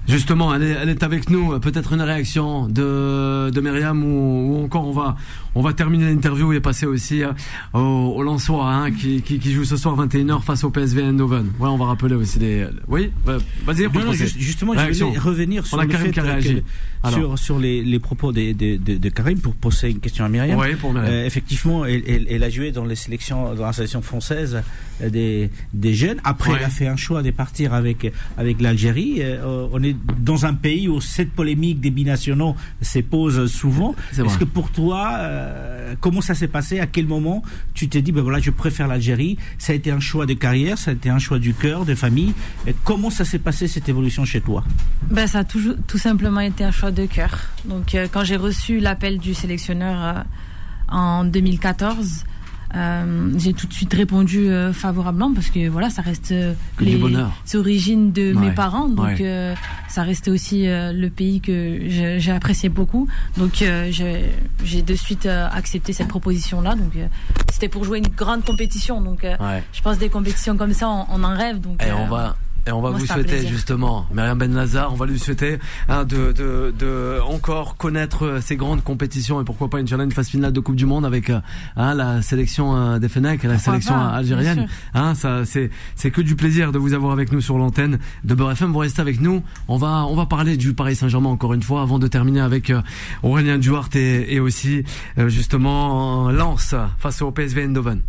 B: Justement, elle est avec nous. Peut-être une réaction de Myriam ou encore on va terminer l'interview et passer aussi au Lensois qui joue ce soir 21h face au PSV Eindhoven. Ouais, on va rappeler aussi Oui, vas-y.
C: Justement, je voulais revenir sur le fait sur les propos de Karim pour poser une question à Myriam.
B: Oui, pour Myriam.
C: Effectivement, elle a joué dans la sélection française des jeunes. Après, elle a fait un choix de partir avec l'Algérie. On est dans un pays où cette polémique des binationaux se pose souvent. Est-ce que pour toi, comment ça s'est passé? À quel moment tu t'es dit, je préfère l'Algérie? Ça a été un choix de carrière, ça a été un choix du cœur, de famille. Comment ça s'est passé cette évolution chez toi?
G: Ça a tout simplement été un choix de cœur. Donc, quand j'ai reçu l'appel du sélectionneur en 2014, j'ai tout de suite répondu favorablement parce que ça reste les origines de mes parents, donc ça restait aussi le pays que j'ai apprécié beaucoup, donc j'ai de suite accepté cette proposition là. Donc c'était pour jouer une grande compétition, donc je pense des compétitions comme ça on en rêve, donc
B: et on va vous souhaiter justement, Myriam Benlazar, on va lui souhaiter de encore connaître ces grandes compétitions et pourquoi pas une phase finale de Coupe du Monde avec la sélection des Fennecs et la sélection algérienne. Ça c'est que du plaisir de vous avoir avec nous sur l'antenne de Beurre FM. Vous restez avec nous. On va parler du Paris Saint-Germain encore une fois avant de terminer avec Aurélien Duarte et aussi justement Lens face au PSV Eindhoven.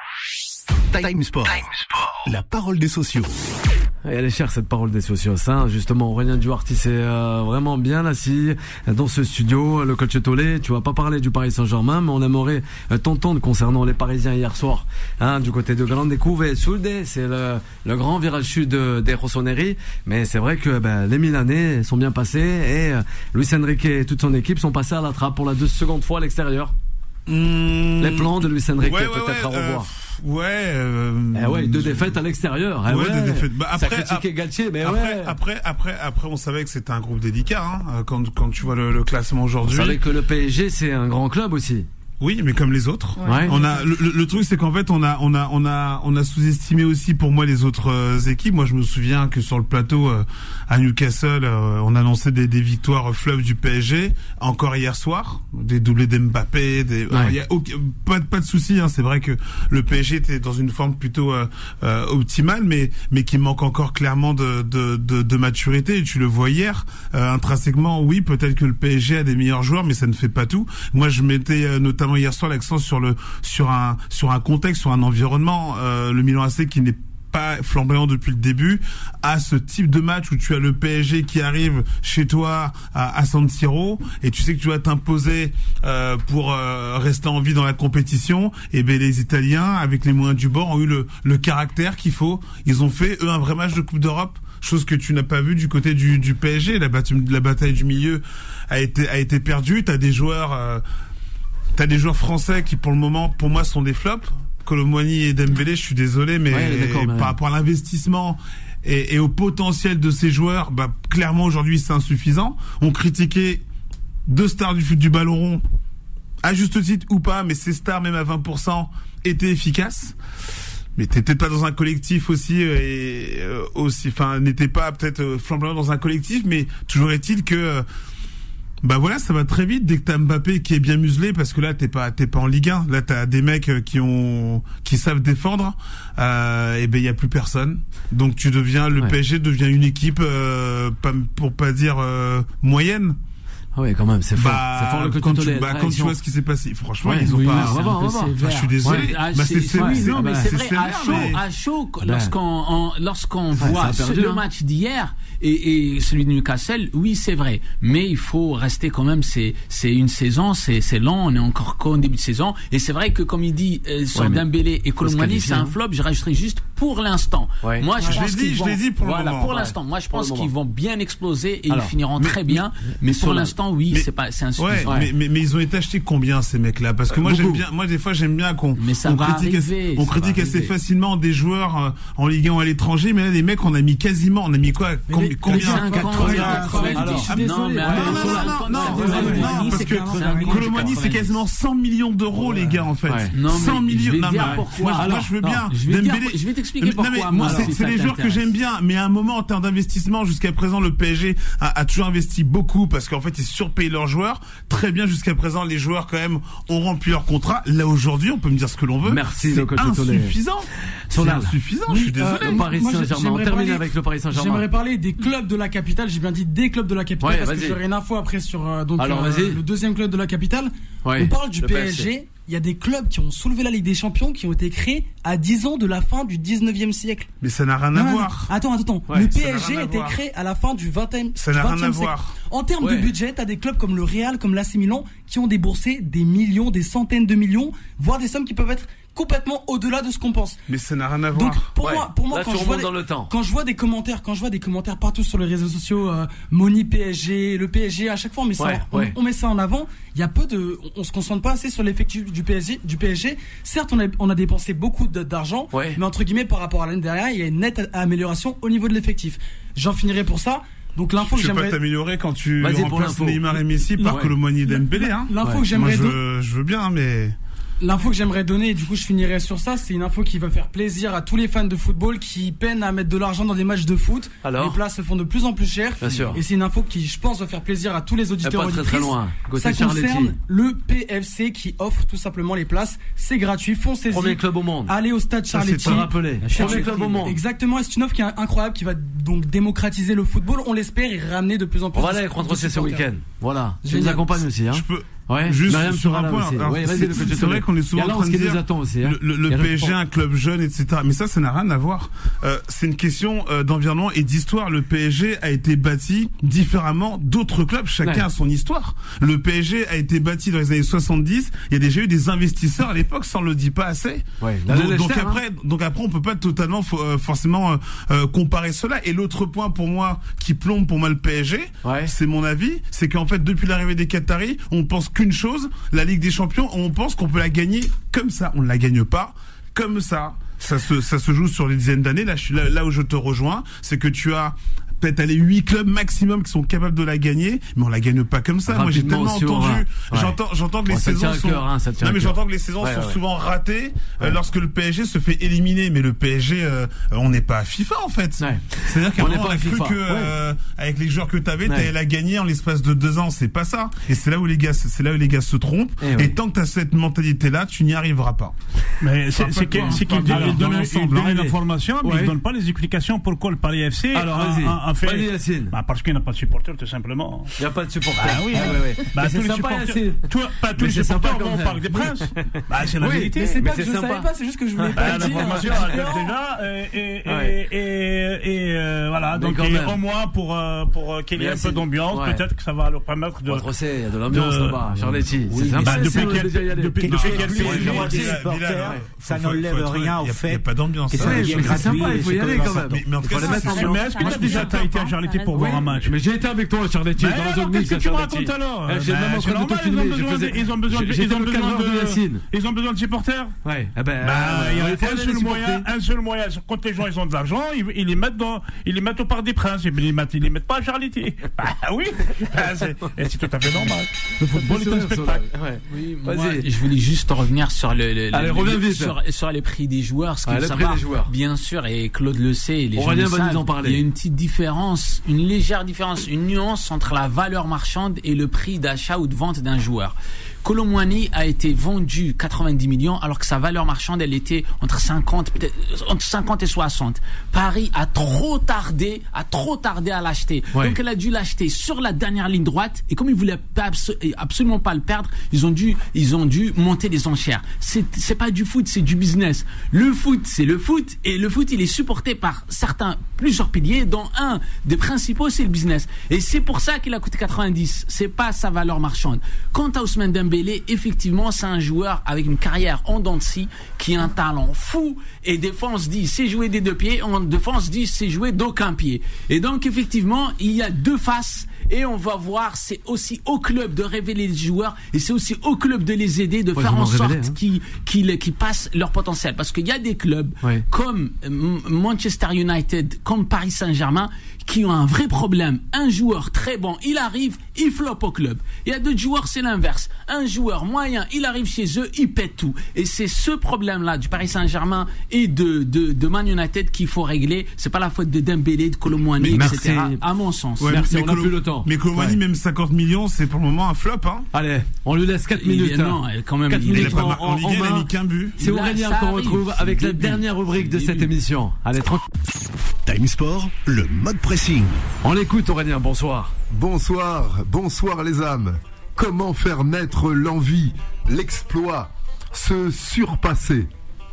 A: Time Sport. La parole des sociaux.
B: Et elle est chère cette parole des socios, justement. Aurélien Duarte s'est vraiment bien assis dans ce studio. Le coach Tolé, tu vas pas parler du Paris Saint-Germain, mais on aimerait t'entendre concernant les Parisiens hier soir, du côté de Grande Couve et Sud. C'est le grand virage sud des Rossoneri. Mais c'est vrai que les Milanais sont bien passés et Luis Enrique et toute son équipe sont passés à la trappe pour la seconde fois à l'extérieur. Les plans de Luis Enrique peut-être à revoir. 2 défaites à l'extérieur.
H: 2 défaites.
B: Ça critiquait Galtier, mais
H: après, on savait que c'était un groupe délicat, quand tu vois le classement aujourd'hui.
B: On savait que le PSG, c'est un grand club aussi.
H: Oui, mais comme les autres. On a le truc, c'est qu'en fait, on a sous-estimé aussi pour moi les autres équipes. Moi, je me souviens que sur le plateau à Newcastle, on annonçait des victoires fleuves du PSG. Encore hier soir, des doublés d'Mbappé. Il y a pas de souci. C'est vrai que le PSG était dans une forme plutôt optimale, mais qui manque encore clairement de maturité. Et tu le vois hier, intrinsèquement, oui, peut-être que le PSG a des meilleurs joueurs, mais ça ne fait pas tout. Moi, je mettais notamment hier soir l'accent sur un contexte, sur un environnement. Le Milan AC qui n'est pas flamboyant depuis le début, à ce type de match où tu as le PSG qui arrive chez toi à San Siro et tu sais que tu vas t'imposer pour rester en vie dans la compétition. Et les Italiens, avec les moyens du bord, ont eu le caractère qu'il faut. Ils ont fait eux un vrai match de Coupe d'Europe. Chose que tu n'as pas vu du côté du PSG. La bataille du milieu a été perdue. T'as des joueurs français qui, pour le moment, pour moi, sont des flops. Colomboigny et Dembélé, je suis désolé, mais par rapport à l'investissement et au potentiel de ces joueurs, clairement, aujourd'hui, c'est insuffisant. On critiquait 2 stars du ballon rond, à juste titre ou pas, mais ces stars, même à 20%, étaient efficaces. Mais t'étais pas dans un collectif aussi, n'était pas peut-être flamboyant dans un collectif, mais toujours est-il que ça va très vite dès que t'as Mbappé qui est bien muselé, parce que là t'es pas en Ligue 1. Là t'as des mecs qui savent défendre, et y a plus personne. Donc le PSG devient une équipe pour pas dire moyenne.
B: Quand même, c'est fort. C'est fort le
H: quand tu vois ce qui s'est passé. Franchement, ils ont pas. Je suis désolé.
D: C'est vrai. À chaud, lorsqu'on voit le match d'hier et celui de Newcastle, oui, c'est vrai. Mais il faut rester quand même. C'est une saison, c'est long. On est encore qu'au début de saison. Et c'est vrai que, comme il dit sur Dembélé et Colomboigny, c'est un flop. Je rajouterai juste pour l'instant. Moi, je l'ai dit pour le moment. Pour l'instant, moi, je pense qu'ils vont bien exploser et ils finiront très bien. Mais pour l'instant, ans, oui, c'est insuffisant.
H: Ouais, mais ils ont été achetés combien ces mecs-là? Parce que moi des fois j'aime bien qu'on critique assez facilement des joueurs en Ligue 1 à l'étranger, mais là les mecs on a mis quoi? Combien? Parce que Colomani c'est quasiment 100 millions d'euros les gars en fait. 100 millions. Moi je veux bien.
D: Je vais t'expliquer pourquoi.
H: Moi c'est les joueurs que j'aime bien, mais à un moment en termes d'investissement, jusqu'à présent le PSG a toujours investi beaucoup parce qu'en fait ils surpayent leurs joueurs. Très bien, jusqu'à présent les joueurs quand même ont rempli leur contrat. Là aujourd'hui on peut me dire ce que l'on veut.
B: Merci.
H: C'est insuffisant. C'est insuffisant. Je suis désolé.
B: Le Paris Saint-Germain. On termine avec le Paris Saint-Germain.
F: J'aimerais parler des clubs de la capitale. J'ai bien dit des clubs de la capitale parce que j'aurai une info après sur le deuxième club de la capitale. On parle du PSG. Il y a des clubs qui ont soulevé la Ligue des Champions qui ont été créés à 10 ans de la fin du 19e siècle.
H: Mais ça n'a rien à voir.
F: Attends. Le PSG a été créé à la fin du 20e siècle.
H: Ça n'a rien à voir.
F: En termes de budget, t'as des clubs comme le Real, comme l'AC Milan qui ont déboursé des millions, des centaines de millions, voire des sommes qui peuvent être complètement au-delà de ce qu'on pense.
H: Mais ça n'a rien à voir.
F: Donc pour moi
B: là,
F: quand je vois des commentaires partout sur les réseaux sociaux, Money PSG, le PSG, à chaque fois on met ça en avant. Il y a on se concentre pas assez sur l'effectif du PSG. Certes, on a dépensé beaucoup d'argent, mais entre guillemets par rapport à l'année dernière, il y a une nette amélioration au niveau de l'effectif. J'en finirai pour ça. Donc l'info que j'aimerais
H: pas t'améliorer quand tu remplaces Neymar et Messi par Colomani et Dembélé.
F: L'info que j'aimerais
H: je veux bien, mais
F: l'info que j'aimerais donner, et du coup je finirai sur ça, c'est une info qui va faire plaisir à tous les fans de football qui peinent à mettre de l'argent dans des matchs de foot. Les places se font de plus en plus chères.
B: Bien sûr.
F: Et c'est une info qui, je pense, va faire plaisir à tous les auditeurs et auditrices.
B: Très loin.
F: Ça concerne le PFC qui offre tout simplement les places. C'est gratuit, foncez-y.
B: Premier club au monde.
F: Allez au stade Charletti.
B: Premier club au monde.
F: Exactement, et c'est une offre qui est incroyable, qui va donc démocratiser le football, on l'espère, et ramener de plus en plus.
B: On va aller contre ce week-end. Voilà. Je vous accompagne aussi.
H: Je peux. Juste sur un point. C'est vrai qu'on est souvent en train de dire le PSG est un club jeune, etc. Mais ça n'a rien à voir. C'est une question d'environnement et d'histoire. Le PSG a été bâti différemment d'autres clubs. Chacun a son histoire. Le PSG a été bâti dans les années 70. Il y a déjà eu des investisseurs à l'époque, ça on le dit pas assez. Donc après, on peut pas totalement forcément comparer cela. Et l'autre point pour moi qui plombe pour moi le PSG, c'est mon avis, c'est qu'en fait depuis l'arrivée des Qataris, on pense qu'une chose, la Ligue des Champions, on pense qu'on peut la gagner comme ça. On ne la gagne pas comme ça. Ça se joue sur des dizaines d'années. Là où je te rejoins, c'est que tu as peut-être 8 clubs maximum qui sont capables de la gagner, mais on la gagne pas comme ça. Moi j'ai tellement entendu, j'entends que les saisons j'entends que les saisons sont souvent ratées lorsque le PSG se fait éliminer, mais le PSG on n'est pas à FIFA en fait. C'est-à-dire qu'à un moment on a cru que avec les joueurs que t'avais la gagner en l'espace de 2 ans, c'est pas ça. Et c'est là où les gars se trompent. Et tant que t'as cette mentalité là, tu n'y arriveras pas.
E: Mais c'est qu'ils donnent l'information, mais ils donnent pas les explications pourquoi le Paris FC parce qu'il n'y a pas de supporters, tout simplement.
B: Il n'y a pas de supporters.
E: Oui.
B: Tous les supporters.
E: Pas tous les supporters vont au Parc des Princes. C'est la vérité.
F: Mais c'est pas que je ne savais pas, c'est juste que je voulais pas le dire.
E: L'information déjà. Et voilà. Donc au moins pour qu'il y ait un peu d'ambiance, peut-être que ça va leur permettre de.
B: Il y a de l'ambiance là-bas, Charletti. C'est sympa.
E: Depuis
C: ça n'enlève rien au fait.
H: Il n'y a pas d'ambiance.
B: C'est sympa, il faut y aller quand même.
H: Mais en tout cas,
E: est-ce que tu as déjà été à Charletti pour voir un match?
B: Mais j'ai été avec toi à Charletti, dans la zone mixte.
E: Qu'est-ce que tu me racontes alors?
B: J'ai même en train de te filmer.
E: Ils ont besoin de supporters.
B: Ouais.
E: Il y a un seul moyen. Quand les gens ils ont de l'argent, ils les mettent au Parc des Princes. Ils les mettent pas à Charletti. Oui. C'est tout à fait normal. Le football est un spectacle.
D: Moi, je voulais juste revenir sur les prix des joueurs. Bien sûr, et Claude le sait, les gens le savent. Il y a une petite différence, une légère différence, une nuance entre la valeur marchande et le prix d'achat ou de vente d'un joueur. Colomani a été vendu 90 millions alors que sa valeur marchande elle était entre 50 et 60. Paris a trop tardé à l'acheter. Donc elle a dû l'acheter sur la dernière ligne droite et comme ils voulaient absolument pas le perdre, ils ont dû monter les enchères. C'est pas du foot, c'est du business. Le foot, c'est le foot et le foot il est supporté par plusieurs piliers dont un des principaux c'est le business. Et c'est pour ça qu'il a coûté 90. C'est pas sa valeur marchande. Quant à Ousmane Dembélé, Dembélé, effectivement, c'est un joueur avec une carrière en dents de scie, qui a un talent fou. Et des fois, on se dit, c'est jouer des deux pieds. Des fois, on se dit, c'est jouer d'aucun pied. Et donc, effectivement, il y a deux faces. Et on va voir, c'est aussi au club de révéler les joueurs et c'est aussi au club de les aider, de faire en sorte qu'ils passent leur potentiel. Parce qu'il y a des clubs comme Manchester United, comme Paris Saint-Germain, qui ont un vrai problème. Un joueur très bon, il arrive, il floppe au club. Il y a d'autres joueurs, c'est l'inverse. Un joueur moyen, il arrive chez eux, il pète tout. Et c'est ce problème-là du Paris Saint-Germain et de Man United qu'il faut régler. C'est pas la faute de Dembélé, de Kolo Muani, etc. À mon sens.
H: Merci, on n'a plus le temps. Mais Kolo Muani, même 50 millions, c'est pour le moment un flop. Hein.
B: Allez, on lui laisse 4 minutes.
D: Non, quand même.
B: 4 minutes
H: en Ligue 1, il n'a mis qu'un but.
B: C'est Aurélien qu'on retrouve avec la dernière rubrique de cette émission. Allez, tranquille.
A: Time Sport, le mode pressing.
B: On l'écoute Aurélien, bonsoir.
J: Bonsoir les âmes. Comment faire naître l'envie, l'exploit, se surpasser?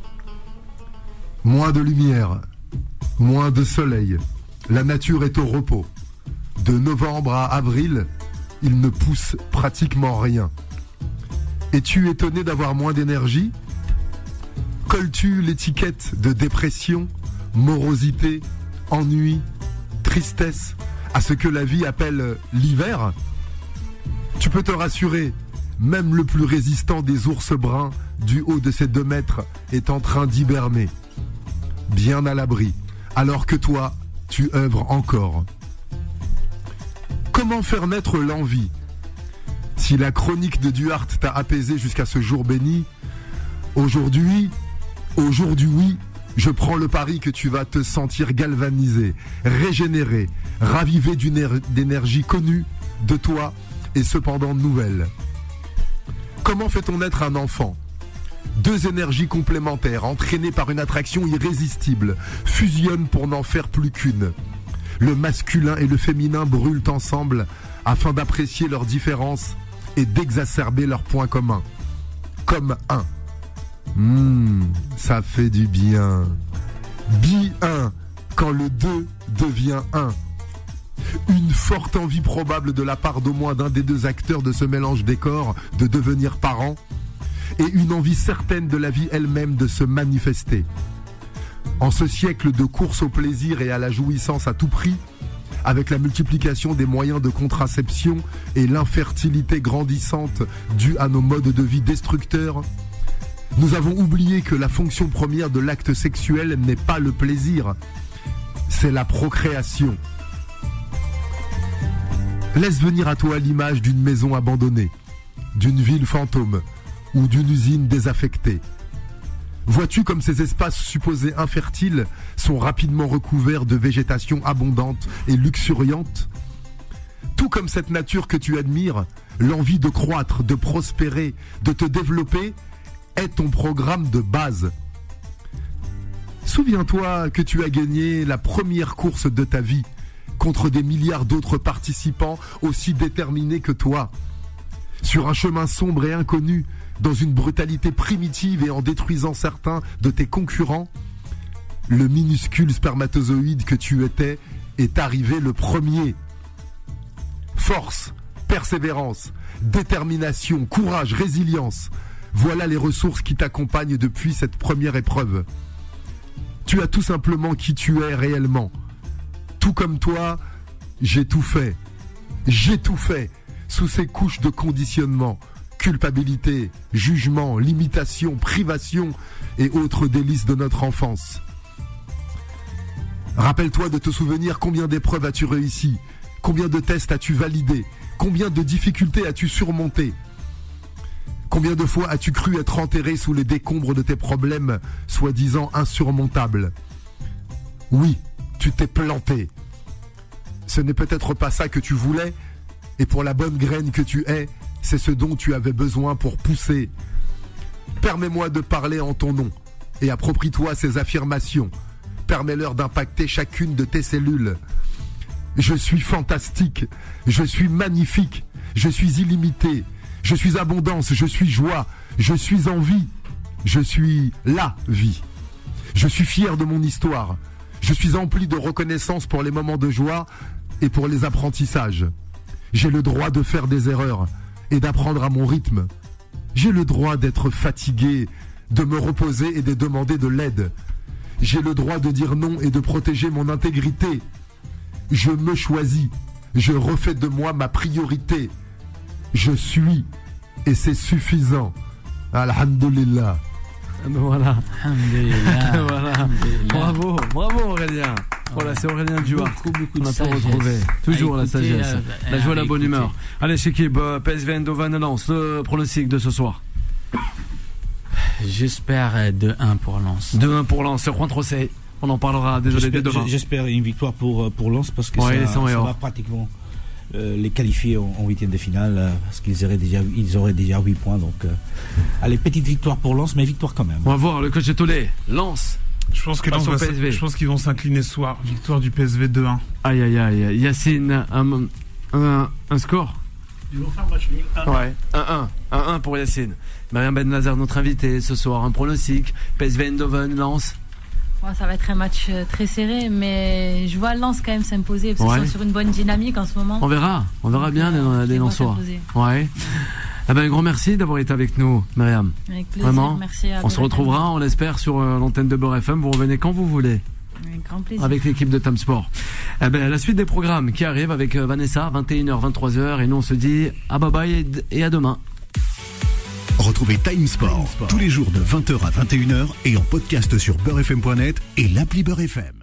J: Moins de lumière, moins de soleil. La nature est au repos. De novembre à avril, il ne pousse pratiquement rien. Es-tu étonné d'avoir moins d'énergie? Colles-tu l'étiquette de dépression, morosité, ennui, tristesse à ce que la vie appelle l'hiver? Tu peux te rassurer, même le plus résistant des ours bruns du haut de ses 2 mètres est en train d'hiberner, bien à l'abri, alors que toi, tu œuvres encore. Comment faire naître l'envie? Si la chronique de Duhart t'a apaisé jusqu'à ce jour béni, aujourd'hui, oui, je prends le pari que tu vas te sentir galvanisé, régénéré, ravivé d'énergie connue de toi et cependant nouvelle. Comment fait-on naître un enfant? 2 énergies complémentaires, entraînées par une attraction irrésistible, fusionnent pour n'en faire plus qu'une. Le masculin et le féminin brûlent ensemble afin d'apprécier leurs différences et d'exacerber leurs points communs. Comme un. Ça fait du bien. Bi-un, quand le 2 devient 1. Une forte envie probable de la part d'au moins d'un des 2 acteurs de ce mélange des corps de devenir parent, et une envie certaine de la vie elle-même de se manifester. En ce siècle de course au plaisir et à la jouissance à tout prix, avec la multiplication des moyens de contraception et l'infertilité grandissante due à nos modes de vie destructeurs, nous avons oublié que la fonction première de l'acte sexuel n'est pas le plaisir, c'est la procréation. Laisse venir à toi l'image d'une maison abandonnée, d'une ville fantôme ou d'une usine désaffectée. Vois-tu comme ces espaces supposés infertiles sont rapidement recouverts de végétation abondante et luxuriante? Tout comme cette nature que tu admires, l'envie de croître, de prospérer, de te développer est ton programme de base. Souviens-toi que tu as gagné la première course de ta vie contre des milliards d'autres participants aussi déterminés que toi, sur un chemin sombre et inconnu, dans une brutalité primitive et en détruisant certains de tes concurrents. Le minuscule spermatozoïde que tu étais est arrivé le premier. Force, persévérance, détermination, courage, résilience, voilà les ressources qui t'accompagnent depuis cette première épreuve. Tu as tout simplement qui tu es réellement. Tout comme toi, j'ai tout fait. J'ai tout fait sous ces couches de conditionnement, culpabilité, jugement, limitation, privation et autres délices de notre enfance. Rappelle-toi de te souvenir combien d'épreuves as-tu réussi, combien de tests as-tu validé, combien de difficultés as-tu surmonté. Combien de fois as-tu cru être enterré sous les décombres de tes problèmes, soi-disant insurmontables? Oui, tu t'es planté. Ce n'est peut-être pas ça que tu voulais, et pour la bonne graine que tu es, c'est ce dont tu avais besoin pour pousser. Permets-moi de parler en ton nom, et approprie-toi ces affirmations. Permets-leur d'impacter chacune de tes cellules. Je suis fantastique, je suis magnifique, je suis illimité. Je suis abondance, je suis joie, je suis envie, je suis la vie. Je suis fier de mon histoire. Je suis empli de reconnaissance pour les moments de joie et pour les apprentissages. J'ai le droit de faire des erreurs et d'apprendre à mon rythme. J'ai le droit d'être fatigué, de me reposer et de demander de l'aide. J'ai le droit de dire non et de protéger mon intégrité. Je me choisis. Je refais de moi ma priorité. Je suis. Et c'est suffisant. Alhamdulillah.
B: Voilà. Voilà. Bravo Aurélien. Voilà, c'est Aurélien Duhart.
D: Beaucoup
B: on a pu retrouver. Toujours la sagesse. La joie, la bonne humeur. Allez, Chekib, PSV Eindhoven lance le pronostic de ce soir.
D: J'espère 2-1 pour Lens.
B: 2-1 pour Lens, sur Juan Trocé. On en parlera désolé dès demain.
C: J'espère une victoire pour Lens parce que ça va pratiquement les qualifier en huitième de finale parce qu'ils auraient déjà 8 points. Donc, allez, petite victoire pour Lens, mais victoire quand même.
B: On va voir le coach Etolé. Lens.
H: Je pense qu'ils vont s'incliner ce soir. Victoire du PSV 2-1.
B: Aïe aïe aïe. Yacine, un score.
E: Ils vont faire match nul.
B: 1-1 pour Yacine. Myriam Ben Lazar, notre invité ce soir. Un pronostic. PSV Eindhoven, Lens.
G: Ouais, ça va être un match très serré, mais je vois Lens quand même s'imposer parce qu'ils sont sur une bonne dynamique en ce moment.
B: On verra bien les Lensois. Ouais. Eh ben, un grand merci d'avoir été avec nous, Myriam.
G: Avec plaisir.
B: Vraiment.
G: Merci à
B: on se retrouvera, on l'espère, sur l'antenne de Beurre FM. Vous revenez quand vous voulez.
G: Avec grand plaisir.
B: Avec l'équipe de Time Sport. Eh ben, la suite des programmes qui arrivent avec Vanessa, 21h, 23h. Et nous, on se dit à bye bye et à demain.
A: Retrouvez Time Sport tous les jours de 20h à 21h et en podcast sur beurrefm.net et l'appli Beurre FM.